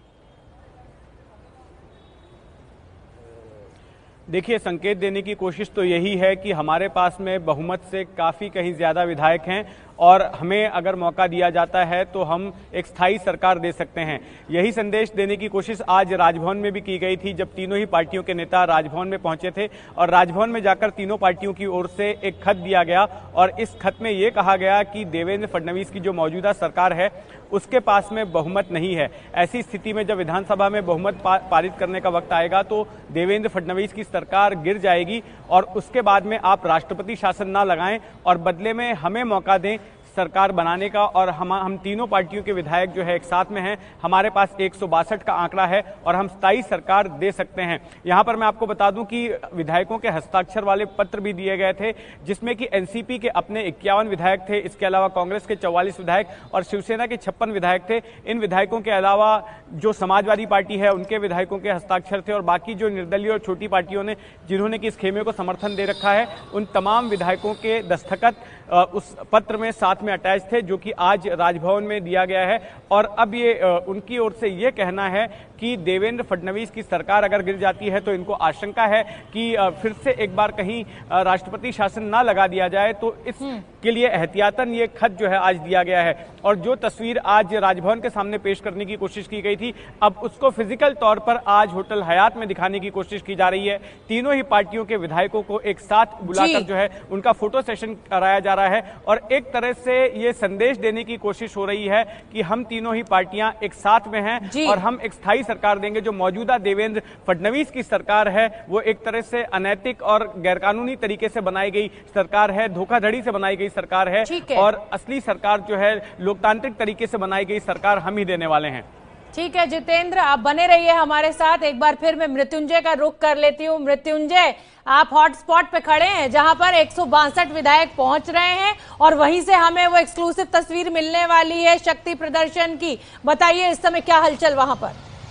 देखिए, संकेत देने की कोशिश तो यही है कि हमारे पास में बहुमत से काफ़ी कहीं ज़्यादा विधायक हैं और हमें अगर मौका दिया जाता है तो हम एक स्थायी सरकार दे सकते हैं। यही संदेश देने की कोशिश आज राजभवन में भी की गई थी, जब तीनों ही पार्टियों के नेता राजभवन में पहुंचे थे और राजभवन में जाकर तीनों पार्टियों की ओर से एक खत दिया गया और इस खत में ये कहा गया कि देवेंद्र फडणवीस की जो मौजूदा सरकार है उसके पास में बहुमत नहीं है। ऐसी स्थिति में जब विधानसभा में बहुमत पारित करने का वक्त आएगा तो देवेंद्र फडणवीस की सरकार गिर जाएगी और उसके बाद में आप राष्ट्रपति शासन ना लगाएं और बदले में हमें मौका दें सरकार बनाने का। और हम तीनों पार्टियों के विधायक जो है एक साथ में हैं, हमारे पास 162 का आंकड़ा है और हम स्थायी सरकार दे सकते हैं। यहां पर मैं आपको बता दूं कि विधायकों के हस्ताक्षर वाले पत्र भी दिए गए थे जिसमें कि एनसीपी के अपने 51 विधायक थे, इसके अलावा कांग्रेस के 44 विधायक और शिवसेना के 56 विधायक थे। इन विधायकों के अलावा जो समाजवादी पार्टी है उनके विधायकों के हस्ताक्षर थे और बाकी जो निर्दलीय और छोटी पार्टियों ने जिन्होंने कि इस खेमे को समर्थन दे रखा है उन तमाम विधायकों के दस्तखत उस पत्र में साथ में अटैच थे, जो कि आज राजभवन में दिया गया है। और अब ये उनकी ओर से ये कहना है कि देवेंद्र फडणवीस की सरकार अगर गिर जाती है तो इनको आशंका है कि फिर से एक बार कहीं राष्ट्रपति शासन ना लगा दिया जाए, तो इसके लिए एहतियातन ये खत जो है आज दिया गया है। और जो तस्वीर आज राजभवन के सामने पेश करने की कोशिश की गई थी, अब उसको फिजिकल तौर पर आज होटल हयात में दिखाने की कोशिश की जा रही है। तीनों ही पार्टियों के विधायकों को एक साथ बुलाकर जो है उनका फोटो सेशन कराया जा रहा है और एक तरह से ये संदेश देने की कोशिश हो रही है कि हम तीनों ही पार्टियां एक साथ में हैं और हम एक स्थायी सरकार देंगे। जो मौजूदा देवेंद्र फडणवीस की सरकार है वो एक तरह से अनैतिक और गैरकानूनी तरीके से बनाई गई सरकार है, धोखाधड़ी से बनाई गई सरकार है और असली सरकार जो है लोकतांत्रिक तरीके से बनाई गई सरकार हम ही देने वाले हैं। ठीक है जितेंद्र, आप बने रहिए हमारे साथ। एक बार फिर मैं मृत्युंजय का रुख कर लेती हूँ। मृत्युंजय, आप हॉटस्पॉट पे खड़े हैं जहां पर 162 विधायक पहुंच रहे हैं और वहीं से हमें वो एक्सक्लूसिव तस्वीर मिलने वाली है शक्ति प्रदर्शन की। बताइए इस समय क्या हलचल वहां पर?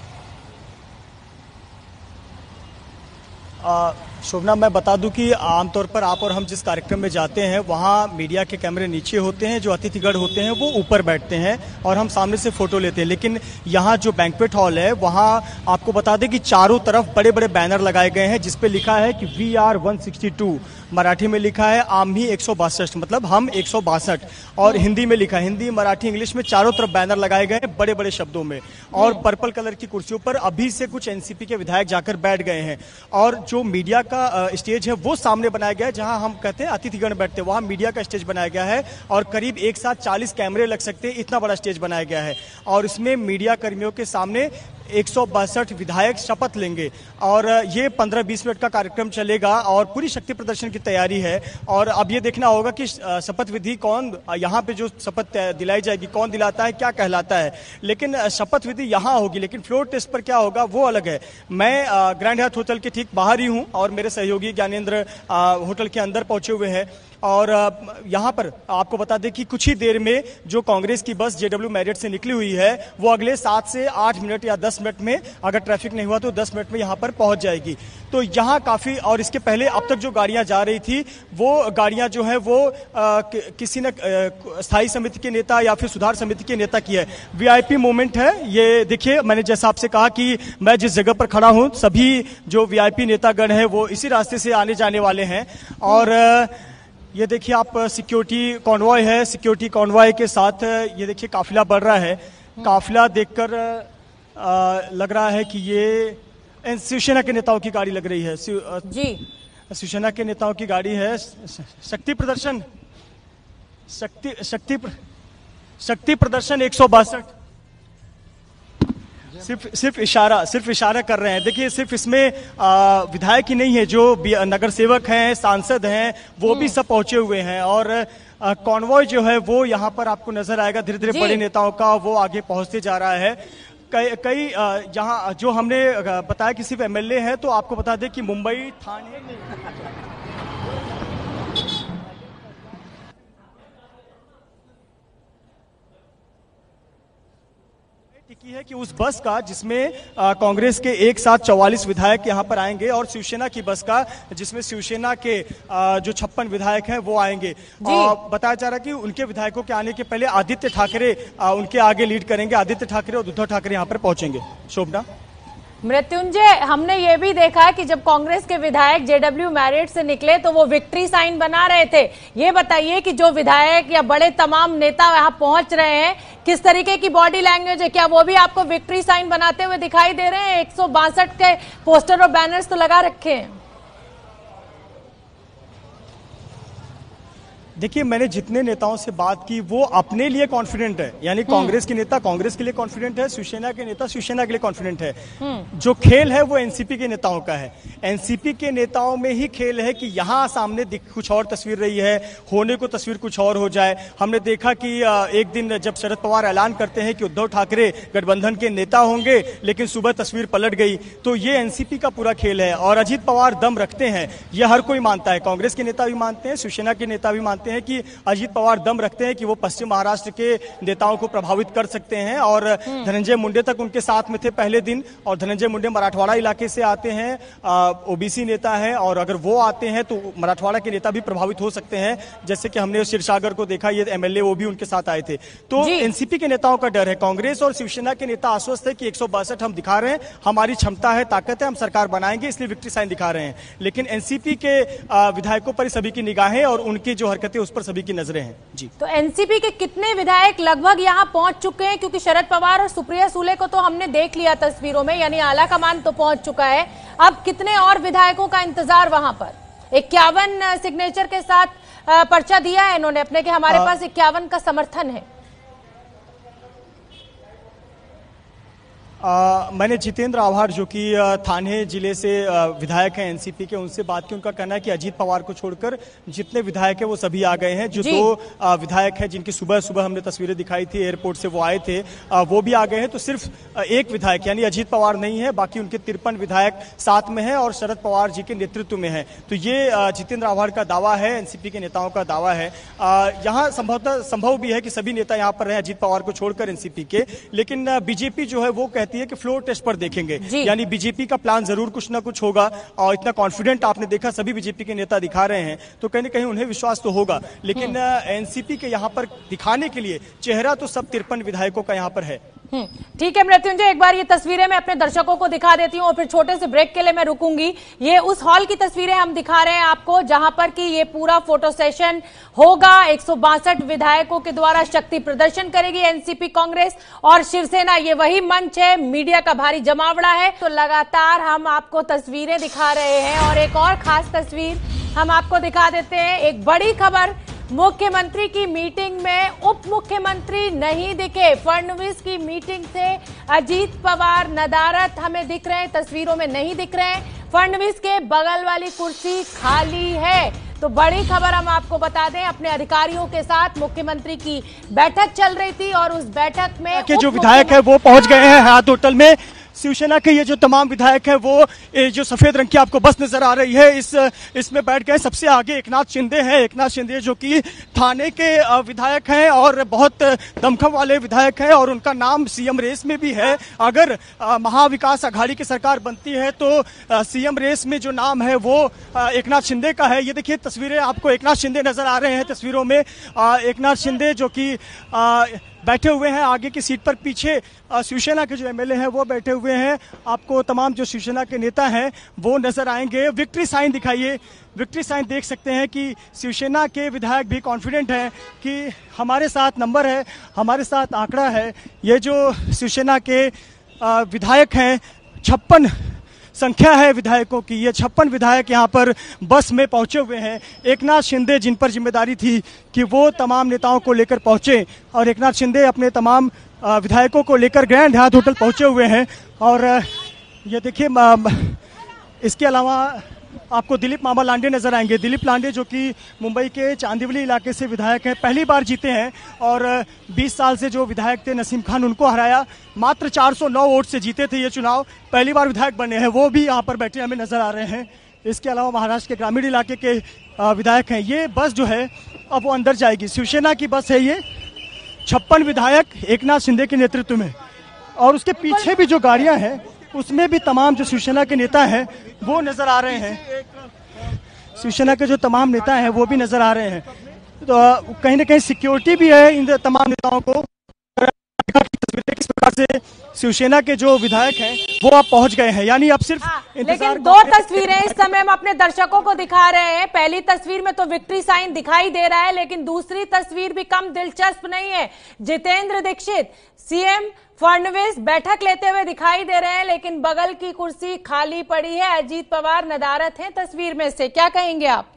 शोभना, मैं बता दूं कि आमतौर पर आप और हम जिस कार्यक्रम में जाते हैं वहाँ मीडिया के कैमरे नीचे होते हैं, जो अतिथिगढ़ होते हैं वो ऊपर बैठते हैं और हम सामने से फोटो लेते हैं। लेकिन यहाँ जो बैंक्वेट हॉल है वहाँ आपको बता दें कि चारों तरफ बड़े बड़े बैनर लगाए गए हैं जिसपे लिखा है कि वी आर 162, मराठी में लिखा है आम्ही 162, मतलब हम 162, और हिंदी में लिखा है, हिंदी मराठी इंग्लिश में चारों तरफ बैनर लगाए गए हैं बड़े बड़े शब्दों में। और पर्पल कलर की कुर्सियों पर अभी से कुछ एनसीपी के विधायक जाकर बैठ गए हैं और जो मीडिया का स्टेज है वो सामने बनाया गया है जहां हम कहते हैं अतिथिगण बैठते हैं, वहां मीडिया का स्टेज बनाया गया है और करीब एक साथ 40 कैमरे लग सकते हैं, इतना बड़ा स्टेज बनाया गया है। और इसमें मीडिया कर्मियों के सामने 162 विधायक शपथ लेंगे और ये 15-20 मिनट का कार्यक्रम चलेगा और पूरी शक्ति प्रदर्शन की तैयारी है। और अब ये देखना होगा कि शपथ विधि कौन, यहाँ पे जो शपथ दिलाई जाएगी कौन दिलाता है, क्या कहलाता है, लेकिन शपथ विधि यहाँ होगी। लेकिन फ्लोर टेस्ट पर क्या होगा वो अलग है। मैं ग्रैंड हयात होटल के ठीक बाहर ही हूँ और मेरे सहयोगी ज्ञानेंद्र होटल के अंदर पहुंचे हुए हैं और यहाँ पर आपको बता दें कि कुछ ही देर में जो कांग्रेस की बस जेडब्ल्यू मैरियट से निकली हुई है वो अगले 7 से 8 मिनट या 10 मिनट में, अगर ट्रैफिक नहीं हुआ तो 10 मिनट में यहाँ पर पहुंच जाएगी। तो यहाँ काफी, और इसके पहले अब तक जो गाड़ियां जा रही थी वो गाड़ियां जो है वो किसी ने स्थायी समिति के नेता या फिर सुधार समिति के नेता की है। वीआईपी मूवमेंट है ये। देखिए, मैंने जैसा आपसे कहा कि मैं जिस जगह पर खड़ा हूँ सभी जो वीआईपी नेतागण है वो इसी रास्ते से आने जाने वाले हैं। और ये देखिए आप सिक्योरिटी कॉन्वॉय है, सिक्योरिटी कॉन्वॉय के साथ ये देखिए काफिला बढ़ रहा है। काफिला देखकर लग रहा है कि ये शिवसेना के नेताओं की गाड़ी लग रही है। जी, शिवसेना के नेताओं की गाड़ी है। शक्ति प्रदर्शन, शक्ति प्रदर्शन 162 सिर्फ इशारा कर रहे हैं। देखिए, सिर्फ इसमें विधायक ही नहीं है, जो नगर सेवक हैं, सांसद हैं, वो भी सब पहुंचे हुए हैं और कॉन्वॉय जो है वो यहाँ पर आपको नजर आएगा। धीरे धीरे बड़े नेताओं का वो आगे पहुंचते जा रहा है। कई यहाँ जो हमने बताया कि सिर्फ एमएलए है, तो आपको बता दें कि मुंबई, थाने की है कि उस बस का जिसमें कांग्रेस के एक साथ 44 विधायक यहां पर आएंगे और शिवसेना की बस का जिसमें शिवसेना के जो 56 विधायक हैं वो आएंगे। बताया जा रहा है कि उनके विधायकों के आने के पहले आदित्य ठाकरे उनके आगे लीड करेंगे। आदित्य ठाकरे और उद्धव ठाकरे यहां पर पहुंचेंगे। शोभना। मृत्युंजय, हमने ये भी देखा है कि जब कांग्रेस के विधायक जेडब्ल्यू मैरिट से निकले तो वो विक्ट्री साइन बना रहे थे। ये बताइए कि जो विधायक या बड़े तमाम नेता वहां पहुंच रहे हैं, किस तरीके की बॉडी लैंग्वेज है? क्या वो भी आपको विक्ट्री साइन बनाते हुए दिखाई दे रहे हैं? 162 के पोस्टर और बैनर्स तो लगा रखे हैं। देखिए, मैंने जितने नेताओं से बात की वो अपने लिए कॉन्फिडेंट है, यानी कांग्रेस के नेता कांग्रेस के लिए कॉन्फिडेंट है, शिवसेना के नेता शिवसेना के लिए कॉन्फिडेंट है। जो खेल है वो एनसीपी के नेताओं का है। एनसीपी के नेताओं में ही खेल है कि यहाँ सामने कुछ और तस्वीर रही है, होने को तस्वीर कुछ और हो जाए। हमने देखा कि एक दिन जब शरद पवार ऐलान करते हैं कि उद्धव ठाकरे गठबंधन के नेता होंगे, लेकिन सुबह तस्वीर पलट गई। तो ये एनसीपी का पूरा खेल है और अजीत पवार दम रखते हैं, यह हर कोई मानता है। कांग्रेस के नेता भी मानते हैं, शिवसेना के नेता भी मानते हैं कि अजीत पवार दम रखते हैं कि वो पश्चिम महाराष्ट्र के नेताओं को प्रभावित कर सकते हैं। और धनंजय मुंडे तक उनके साथ में थे पहले दिन, और धनंजय मुंडे मराठवाड़ा इलाके से आते हैं, ओबीसी नेता हैं, और अगर वो आते हैं तो मराठवाड़ा के नेता भी प्रभावित हो सकते हैं। जैसे कि हमने क्षीरसागर को देखा, ये एमएलए वो भी उनके साथ आए थे। तो एनसीपी के नेताओं का डर है। कांग्रेस और शिवसेना के नेता आश्वस्त है कि 162 हम दिखा रहे हैं, हमारी क्षमता है, ताकत है, हम सरकार बनाएंगे, इसलिए विक्ट्री साइन दिखा रहे हैं। लेकिन एनसीपी के विधायकों पर सभी की निगाहें और उनकी जो हरकतें उस पर सभी की नजरें हैं। जी, तो एनसीपी के कितने विधायक लगभग यहां पहुंच चुके हैं? क्योंकि शरद पवार और सुप्रिया सुले को तो हमने देख लिया तस्वीरों में, यानी आला कमान तो पहुंच चुका है। अब कितने और विधायकों का इंतजार वहां पर? 51 सिग्नेचर के साथ पर्चा दिया है इन्होंने अपने के, हमारे पास 51 का समर्थन है। मैंने जितेंद्र आभार जो कि थाने जिले से विधायक हैं एनसीपी के, उनसे बात की। उनका कहना है कि अजीत पवार को छोड़कर जितने विधायक हैं वो सभी आ गए हैं। जो 2 विधायक हैं जिनकी सुबह सुबह हमने तस्वीरें दिखाई थी, एयरपोर्ट से वो आए थे, वो भी आ गए हैं। तो सिर्फ एक विधायक यानी अजीत पवार नहीं है, बाकी उनके 53 विधायक साथ में हैं और शरद पवार जी के नेतृत्व में है। तो ये जितेंद्र आभार का दावा है, एनसीपी के नेताओं का दावा है। यहाँ संभवतः संभव भी है कि सभी नेता यहाँ पर रहे अजीत पवार को छोड़कर एनसीपी के, लेकिन बीजेपी जो है वो कहती है कि फ्लोर टेस्ट पर देखेंगे, यानी बीजेपी का प्लान जरूर कुछ ना कुछ होगा। और इतना कॉन्फिडेंट आपने देखा सभी बीजेपी के नेता दिखा रहे हैं, तो कहीं ना कहीं उन्हें विश्वास तो होगा। लेकिन एनसीपी के यहाँ पर दिखाने के लिए चेहरा तो सब 53 विधायकों का यहाँ पर है। ठीक है मृत्युंजय, एक बार ये तस्वीरें मैं अपने दर्शकों को दिखा देती हूँ और फिर छोटे से ब्रेक के लिए मैं रुकूंगी। ये उस हॉल की तस्वीरें हम दिखा रहे हैं आपको, जहां पर कि ये पूरा फोटो सेशन होगा। 162 विधायकों के द्वारा शक्ति प्रदर्शन करेगी एनसीपी, कांग्रेस और शिवसेना। ये वही मंच है, मीडिया का भारी जमावड़ा है। तो लगातार हम आपको तस्वीरें दिखा रहे हैं और एक और खास तस्वीर हम आपको दिखा देते हैं। एक बड़ी खबर, मुख्यमंत्री की मीटिंग में उप मुख्यमंत्री नहीं दिखे। फडणवीस की मीटिंग से अजीत पवार नदारद हमें दिख रहे हैं, तस्वीरों में नहीं दिख रहे हैं। फडणवीस के बगल वाली कुर्सी खाली है। तो बड़ी खबर हम आपको बता दें, अपने अधिकारियों के साथ मुख्यमंत्री की बैठक चल रही थी और उस बैठक में जो विधायक है वो पहुंच गए हैं हयात होटल में। शिवसेना के ये जो तमाम विधायक हैं वो जो सफेद रंग की आपको बस नजर आ रही है, इसमें बैठ गए। सबसे आगे एकनाथ शिंदे हैं। एकनाथ शिंदे जो कि थाने के विधायक हैं और बहुत दमखम वाले विधायक हैं और उनका नाम सीएम रेस में भी है। अगर महाविकास आघाड़ी की सरकार बनती है तो सीएम रेस में जो नाम है वो एकनाथ शिंदे का है। ये देखिए तस्वीरें, आपको एकनाथ शिंदे नजर आ रहे हैं तस्वीरों में। एकनाथ शिंदे जो कि बैठे हुए हैं आगे की सीट पर, पीछे शिवसेना के जो एमएलए हैं वो बैठे हुए हैं। आपको तमाम जो शिवसेना के नेता हैं वो नजर आएंगे। विक्ट्री साइन दिखाइए, विक्ट्री साइन देख सकते हैं कि शिवसेना के विधायक भी कॉन्फिडेंट हैं कि हमारे साथ नंबर है, हमारे साथ आंकड़ा है। ये जो शिवसेना के विधायक हैं, 56 संख्या है विधायकों की, ये 56 विधायक यहाँ पर बस में पहुंचे हुए हैं। एकनाथ शिंदे जिन पर जिम्मेदारी थी कि वो तमाम नेताओं को लेकर पहुंचे, और एकनाथ शिंदे अपने तमाम विधायकों को लेकर ग्रैंड हयात होटल पहुंचे हुए हैं। और ये देखिए, इसके अलावा आपको दिलीप मामा लांडे नजर आएंगे। दिलीप लांडे जो कि मुंबई के चांदिवली इलाके से विधायक हैं, पहली बार जीते हैं और 20 साल से जो विधायक थे नसीम खान, उनको हराया। मात्र 409 वोट से जीते थे ये चुनाव, पहली बार विधायक बने हैं, वो भी यहाँ पर बैठे हमें नजर आ रहे हैं। इसके अलावा महाराष्ट्र के ग्रामीण इलाके के विधायक हैं। ये बस जो है अब वो अंदर जाएगी, शिवसेना की बस है ये। 56 विधायक एकनाथ शिंदे के नेतृत्व में। और उसके पीछे भी जो गाड़ियां हैं उसमें भी तमाम जो शिवसेना के नेता हैं वो नजर आ रहे हैं। शिवसेना के जो तमाम नेता हैं वो भी नजर आ रहे हैं। तो कहीं ना कहीं सिक्योरिटी भी है इन तमाम नेताओं को। किस प्रकार से शिवसेना के जो विधायक हैं वो अब पहुंच गए हैं, यानी अब सिर्फ लेकिन दो तस्वीरें इस समय हम अपने दर्शकों को दिखा रहे हैं। पहली तस्वीर में तो विक्ट्री साइन दिखाई दे रहा है, लेकिन दूसरी तस्वीर भी कम दिलचस्प नहीं है। जितेंद्र दीक्षित सीएम फडणवीस बैठक लेते हुए दिखाई दे रहे हैं, लेकिन बगल की कुर्सी खाली पड़ी है। अजीत पवार नदारत हैं तस्वीर में से, क्या कहेंगे आप?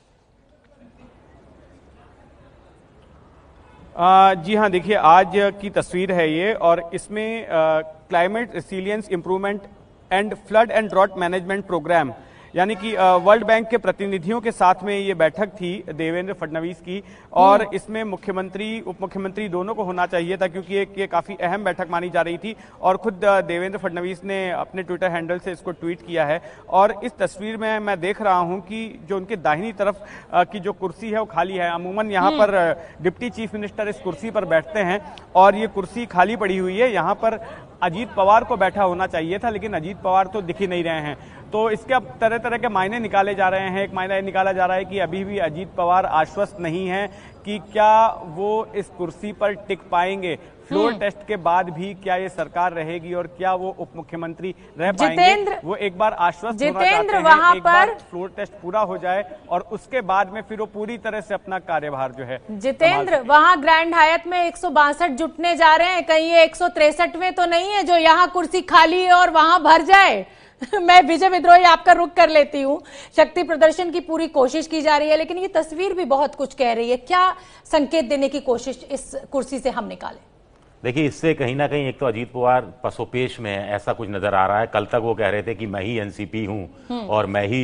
जी हाँ, देखिए आज की तस्वीर है ये, और इसमें climate resilience improvement and flood and drought management programme यानी कि वर्ल्ड बैंक के प्रतिनिधियों के साथ में ये बैठक थी देवेंद्र फडणवीस की, और इसमें मुख्यमंत्री उप मुख्यमंत्री दोनों को होना चाहिए था, क्योंकि ये काफी अहम बैठक मानी जा रही थी। और खुद देवेंद्र फडणवीस ने अपने ट्विटर हैंडल से इसको ट्वीट किया है। और इस तस्वीर में मैं देख रहा हूं कि जो उनके दाहिनी तरफ की जो कुर्सी है वो खाली है। अमूमन यहाँ पर डिप्टी चीफ मिनिस्टर इस कुर्सी पर बैठते हैं, और ये कुर्सी खाली पड़ी हुई है। यहाँ पर अजीत पवार को बैठा होना चाहिए था, लेकिन अजीत पवार तो दिख ही नहीं रहे हैं। तो इसके अब तरह तरह के मायने निकाले जा रहे हैं। एक मायना निकाला जा रहा है कि अभी भी अजीत पवार आश्वस्त नहीं है कि क्या वो इस कुर्सी पर टिक पाएंगे। फ्लोर टेस्ट के बाद भी क्या ये सरकार रहेगी और क्या वो उप मुख्यमंत्री रह पाएंगे, वो एक बार आश्वस्त होना चाहते हैं। वहां एक बार फ्लोर टेस्ट पूरा हो जाए और उसके बाद में फिर वो पूरी तरह से अपना कार्यभार जो है। जितेंद्र, वहां ग्रैंड हायत में 162 जुटने जा रहे हैं, कहीं ये 163वें तो नहीं है जो यहाँ कुर्सी खाली है और वहां भर जाए। मैं विजय विद्रोही आपका रुख कर लेती हूँ। शक्ति प्रदर्शन की पूरी कोशिश की जा रही है, लेकिन ये तस्वीर भी बहुत कुछ कह रही है। क्या संकेत देने की कोशिश इस कुर्सी से हम निकालें? देखिए, इससे कहीं ना कहीं एक तो अजीत पवार पसोपेश में है, ऐसा कुछ नजर आ रहा है। कल तक वो कह रहे थे कि मैं ही एनसीपी हूं और मैं ही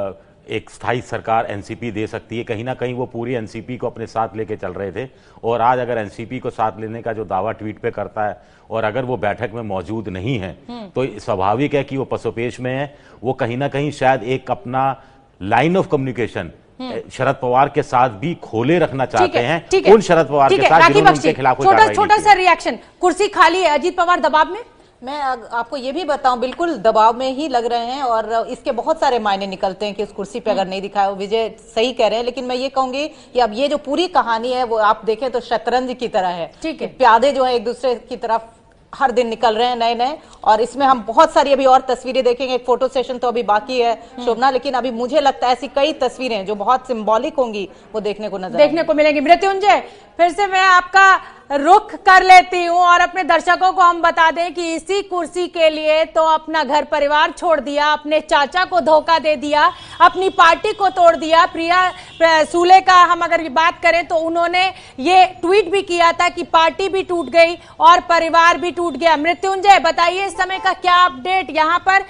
एक स्थायी सरकार एनसीपी दे सकती है। कहीं ना कहीं वो पूरी एनसीपी को अपने साथ लेके चल रहे थे, और आज अगर एनसीपी को साथ लेने का जो दावा ट्वीट पे करता है और अगर वो बैठक में मौजूद नहीं है तो स्वाभाविक है कि वो पसोपेश में है। वो कहीं ना कहीं शायद एक अपना line of communication Sharad Pawar के साथ भी खोले रखना चाहते हैं, उन शरद पवार के साथ जिन्होंने उनके खिलाफ कोई कार्रवाई नहीं की। छोटा सा रिएक्शन, कुर्सी खाली है, अजीत पवार दबाव में? मैं आपको ये भी बताऊं, बिल्कुल दबाव में ही लग रहे हैं, और इसके बहुत सारे मायने निकलते हैं कि उस कुर्सी पे अगर नहीं दिखाया। विजय सही कह रहे हैं, लेकिन मैं ये कहूंगी कि अब ये जो पूरी कहानी है वो आप देखें तो शतरंज की तरह है। ठीक है, प्यादे जो है एक दूसरे की तरफ हर दिन निकल रहे हैं नए नए, और इसमें हम बहुत सारी अभी और तस्वीरें देखेंगे। एक फोटो सेशन तो अभी बाकी है शोभना, लेकिन अभी मुझे लगता है ऐसी कई तस्वीरें जो बहुत सिंबॉलिक होंगी वो देखने को मिलेंगी। मृत्युंजय, फिर से मैं आपका रुख कर लेती हूं और अपने दर्शकों को हम बता दें कि इसी कुर्सी के लिए तो अपना घर परिवार छोड़ दिया, अपने चाचा को धोखा दे दिया, अपनी पार्टी को तोड़ दिया। प्रिया सूले का हम अगर बात करें तो उन्होंने ये ट्वीट भी किया था कि पार्टी भी टूट गई और परिवार भी टूट गया। मृत्युंजय, बताइए इस समय का क्या अपडेट? यहाँ पर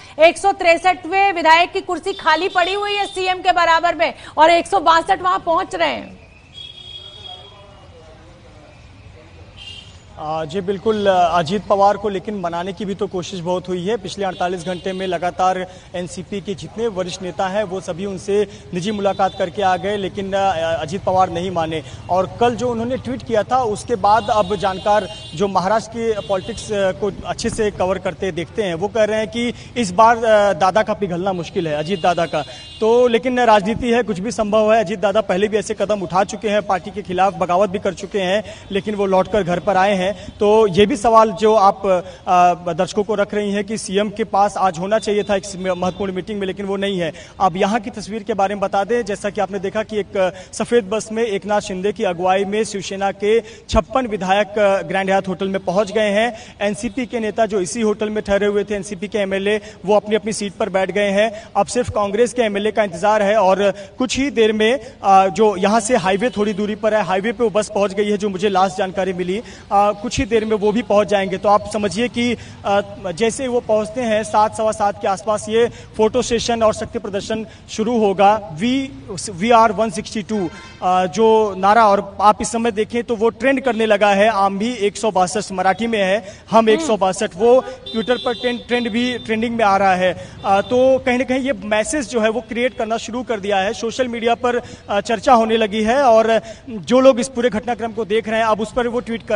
163वें विधायक की कुर्सी खाली पड़ी हुई है सीएम के बराबर में, और 162 वहां पहुंच रहे हैं। जी बिल्कुल, अजीत पवार को लेकिन मनाने की भी तो कोशिश बहुत हुई है। पिछले 48 घंटे में लगातार एनसीपी के जितने वरिष्ठ नेता हैं वो सभी उनसे निजी मुलाकात करके आ गए, लेकिन अजीत पवार नहीं माने। और कल जो उन्होंने ट्वीट किया था उसके बाद अब जानकार जो महाराष्ट्र की पॉलिटिक्स को अच्छे से कवर करते देखते हैं वो कह रहे हैं कि इस बार दादा का पिघलना मुश्किल है, अजीत दादा का। तो लेकिन राजनीति है, कुछ भी संभव है। अजीत दादा पहले भी ऐसे कदम उठा चुके हैं, पार्टी के खिलाफ बगावत भी कर चुके हैं, लेकिन वो लौटकर घर पर आए हैं। तो ये भी सवाल जो आप दर्शकों को रख रही हैं कि सीएम के पास आज होना चाहिए था एक महत्वपूर्ण मीटिंग में, लेकिन वो नहीं है। अब यहाँ की तस्वीर के बारे में बता दें, जैसा कि आपने देखा कि एक सफेद बस में एकनाथ शिंदे की अगुवाई में शिवसेना के 56 विधायक ग्रैंड हयात होटल में पहुंच गए हैं। एनसीपी के नेता जो इसी होटल में ठहरे हुए थे, एनसीपी के एमएलए, वो अपनी अपनी सीट पर बैठ गए हैं। अब सिर्फ कांग्रेस के एमएलए का इंतजार है, और कुछ ही देर में जो यहाँ से हाईवे थोड़ी दूरी पर है, हाईवे पे वो बस पहुंच गई है, जो मुझे लास्ट जानकारी मिली। कुछ ही देर में वो भी पहुंच जाएंगे। तो आप समझिए कि जैसे वो पहुंचते हैं 7, सवा 7 के आसपास ये फोटो सेशन और शक्ति प्रदर्शन शुरू होगा। वी आर 162 जो नारा, और आप इस समय देखें तो वो ट्रेंड करने लगा है। आम भी 162 मराठी में है, हम 162, वो ट्विटर पर ट्रेंडिंग में आ रहा है। तो कहीं ना कहीं ये मैसेज जो है वो क्रिएट करना शुरू कर दिया है, सोशल मीडिया पर चर्चा होने लगी है, और जो लोग इस पूरे घटनाक्रम को देख रहे हैं अब उस पर वो ट्वीट कर रहे हैं। तो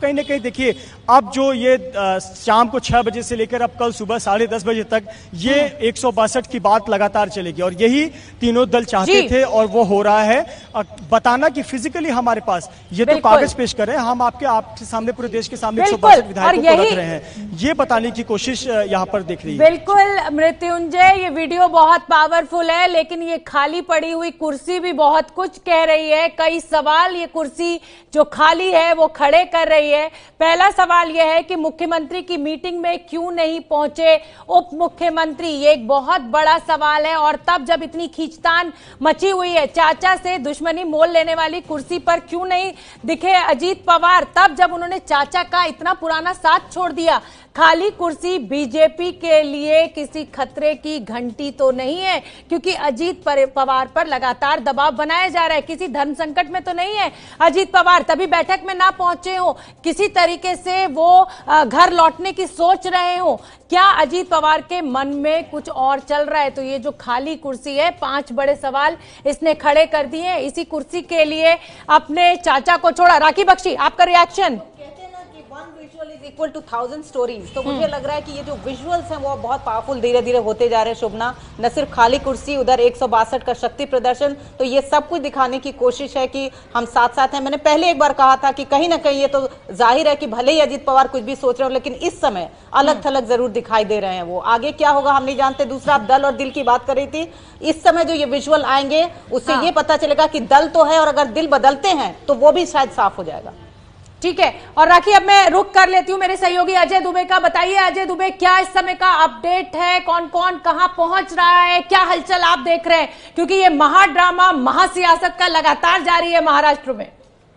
कहीं ना कहीं देखिए अब जो ये शाम को 6 बजे से लेकर अब कल सुबह 10:30 बजे तक ये 162 की बात लगातार चलेगी और यही तीनों दल चाहते थे और वो हो रहा है। बताना कि फिजिकली हमारे पास ये तो कागज पेश कर रहे हैं, हम आपके सामने पूरे देश के सामने 162 विधायकों को रख रहे हैं, ये बताने की कोशिश यहाँ पर दिख रही है। बिल्कुल मृत्युंजय, ये वीडियो बहुत पावरफुल है, लेकिन ये खाली पड़ी हुई कुर्सी भी बहुत कुछ कह रही है। कई सवाल ये कुर्सी जो खाली है वो खड़े कर रही है। पहला सवाल यह है कि मुख्यमंत्री की मीटिंग में क्यों नहीं पहुंचे उप मुख्यमंत्री, ये एक बहुत बड़ा सवाल है। और तब जब इतनी खींचतान मची हुई है, चाचा से दुश्मनी मोल लेने वाली कुर्सी पर क्यों नहीं दिखे अजीत पवार, तब जब उन्होंने चाचा का इतना पुराना साथ छोड़ दिया। खाली कुर्सी बीजेपी के लिए किसी खतरे की घंटी तो नहीं है, क्योंकि अजीत पवार पर लगातार दबाव बनाया जा रहा है। किसी धर्म संकट में तो नहीं है अजीत पवार, तभी बैठक में ना पहुंचे हो, किसी तरीके से वो घर लौटने की सोच रहे हो। क्या अजीत पवार के मन में कुछ और चल रहा है? तो ये जो खाली कुर्सी है, 5 बड़े सवाल इसने खड़े कर दिए। इसी कुर्सी के लिए अपने चाचा को छोड़ा। राखी बख्शी, आपका रिएक्शन? Equal to 1000 stories. तो मुझे लग रहा है कि ये जो विजुअल्स हैं वो बहुत पावरफुल धीरे धीरे होते जा रहे हैं। शोभना, न सिर्फ खाली कुर्सी, उधर 162 का शक्ति प्रदर्शन, तो ये सब कुछ दिखाने की कोशिश है कि हम साथ साथ हैं। मैंने पहले एक बार कहा था कि कहीं ना कहीं ये तो जाहिर है कि भले ही अजीत पवार कुछ भी सोच रहे हो, लेकिन इस समय अलग थलग जरूर दिखाई दे रहे हैं। वो आगे क्या होगा हम नहीं जानते। दूसरा, आप दल और दिल की बात कर रही थी, इस समय जो ये विजुअल आएंगे उससे ये पता चलेगा कि दल तो है और अगर दिल बदलते हैं तो वो भी शायद साफ हो जाएगा। ठीक है, और राखी अब मैं रुक कर लेती हूँ मेरे सहयोगी अजय दुबे का। बताइए अजय दुबे, क्या इस समय का अपडेट है? कौन कौन कहां पहुंच रहा है? क्या हलचल आप देख रहे हैं? क्योंकि ये महाड्रामा, महासियासत का लगातार जारी है महाराष्ट्र में।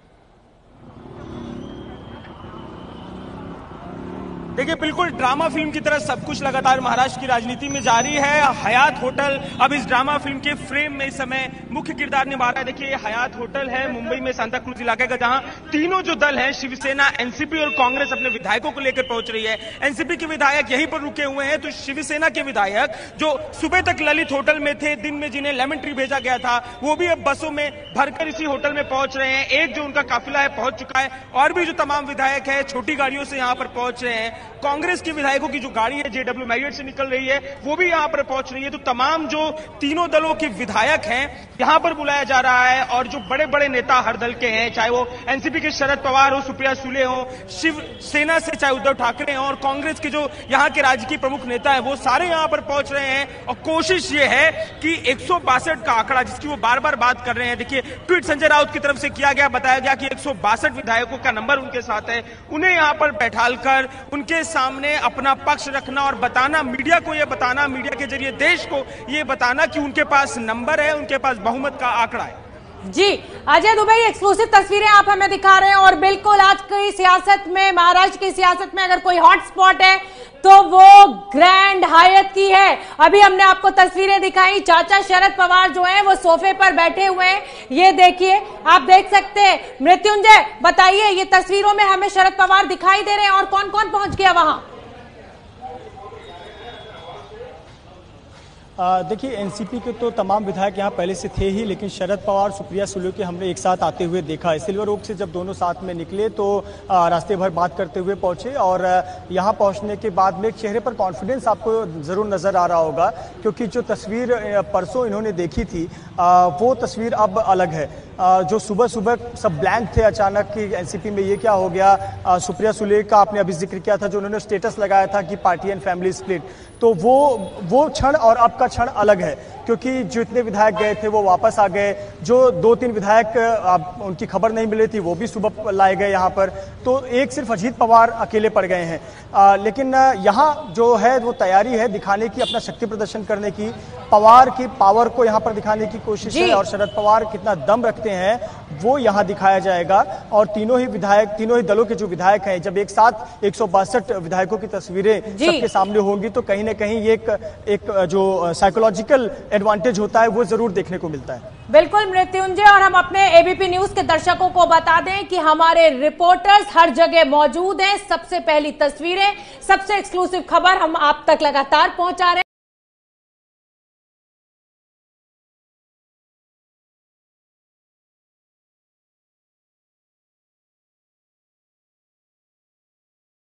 देखिए, बिल्कुल ड्रामा फिल्म की तरह सब कुछ लगातार महाराष्ट्र की राजनीति में जारी है। हयात होटल अब इस ड्रामा फिल्म के फ्रेम में इस समय मुख्य किरदार निभा रहा है। देखिए, ये हयात होटल है मुंबई में सांता क्रूज इलाके का, जहां तीनों जो दल हैं, शिवसेना, एनसीपी और कांग्रेस, अपने विधायकों को लेकर पहुंच रही है। एनसीपी के विधायक यहीं पर रुके हुए हैं, तो शिवसेना के विधायक जो सुबह तक ललित होटल में थे, दिन में जिन्हें लेमन ट्री भेजा गया था, वो भी अब बसों में भरकर इसी होटल में पहुंच रहे हैं। एक जो उनका काफिला है पहुंच चुका है, और भी जो तमाम विधायक है छोटी गाड़ियों से यहाँ पर पहुंच रहे हैं। कांग्रेस के विधायकों की जो गाड़ी है जेडब्ल्यू मैरियट से निकल रही है, वो भी यहां पर पहुंच रही है। तो तमाम जो तीनों दलों के विधायक हैं यहां पर बुलाया जा रहा है, और जो बड़े बड़े नेता हर दल के हैं, चाहे वो एनसीपी के शरद पवार हो, सुप्रिया सुले हो, शिवसेना से चाहे उद्धव ठाकरे हो, और कांग्रेस के जो यहां के राजकीय प्रमुख नेता है, वो सारे यहां पर पहुंच रहे हैं। और कोशिश ये है कि 162 का आंकड़ा, जिसकी वो बार बार बात कर रहे हैं, देखिए ट्वीट संजय राउत की तरफ से किया गया, बताया गया कि 162 विधायकों का नंबर उनके साथ है, उन्हें यहां पर बैठालकर उनके सामने अपना पक्ष रखना और बताना, मीडिया को यह बताना, मीडिया के जरिए देश को यह बताना कि उनके पास नंबर है, उनके पास बहुमत का आंकड़ा है। जी अजय दुबे, एक्सक्लूसिव तस्वीरें आप हमें दिखा रहे हैं, और बिल्कुल आज की सियासत में, महाराष्ट्र की सियासत में अगर कोई हॉटस्पॉट है तो वो ग्रैंड हायत की है। अभी हमने आपको तस्वीरें दिखाई, चाचा शरद पवार जो हैं वो सोफे पर बैठे हुए हैं, ये देखिए, आप देख सकते हैं। मृत्युंजय, बताइए, ये तस्वीरों में हमें शरद पवार दिखाई दे रहे हैं, और कौन कौन पहुंच गया वहां? देखिए, एनसीपी के तो तमाम विधायक यहाँ पहले से थे ही, लेकिन शरद पवार, सुप्रिया सुले के हमने एक साथ आते हुए देखा है। सिल्वर ओक से जब दोनों साथ में निकले तो रास्ते भर बात करते हुए पहुंचे, और यहाँ पहुंचने के बाद में चेहरे पर कॉन्फिडेंस आपको ज़रूर नज़र आ रहा होगा, क्योंकि जो तस्वीर परसों इन्होंने देखी थी वो तस्वीर अब अलग है। जो सुबह सुबह सब ब्लैंक थे अचानक कि एनसीपी में ये क्या हो गया। सुप्रिया सुले का आपने अभी जिक्र किया था, जो उन्होंने स्टेटस लगाया था कि पार्टी एंड फैमिली स्प्लिट, तो वो क्षण और अब का क्षण अलग है, क्योंकि जो इतने विधायक गए थे वो वापस आ गए। जो 2-3 विधायक उनकी खबर नहीं मिली थी वो भी सुबह लाए गए यहाँ पर, तो एक सिर्फ अजीत पवार अकेले पड़ गए हैं। लेकिन यहाँ जो है वो तैयारी है दिखाने की, अपना शक्ति प्रदर्शन करने की, पवार की पावर को यहाँ पर दिखाने की कोशिश है, और शरद पवार कितना दम रखते हैं वो यहाँ दिखाया जाएगा। और तीनों ही विधायक, तीनों ही दलों के जो विधायक हैं, जब एक साथ 162 विधायकों की तस्वीरें सबके सामने होंगी तो कहीं ना कहीं एक जो साइकोलॉजिकल एडवांटेज होता है वो जरूर देखने को मिलता है। बिल्कुल मृत्युंजय, और हम अपने एबीपी न्यूज के दर्शकों को बता दें कि हमारे रिपोर्टर्स हर जगह मौजूद हैं। सबसे पहली तस्वीरें, सबसे एक्सक्लूसिव खबर हम आप तक लगातार पहुंचा रहे हैं।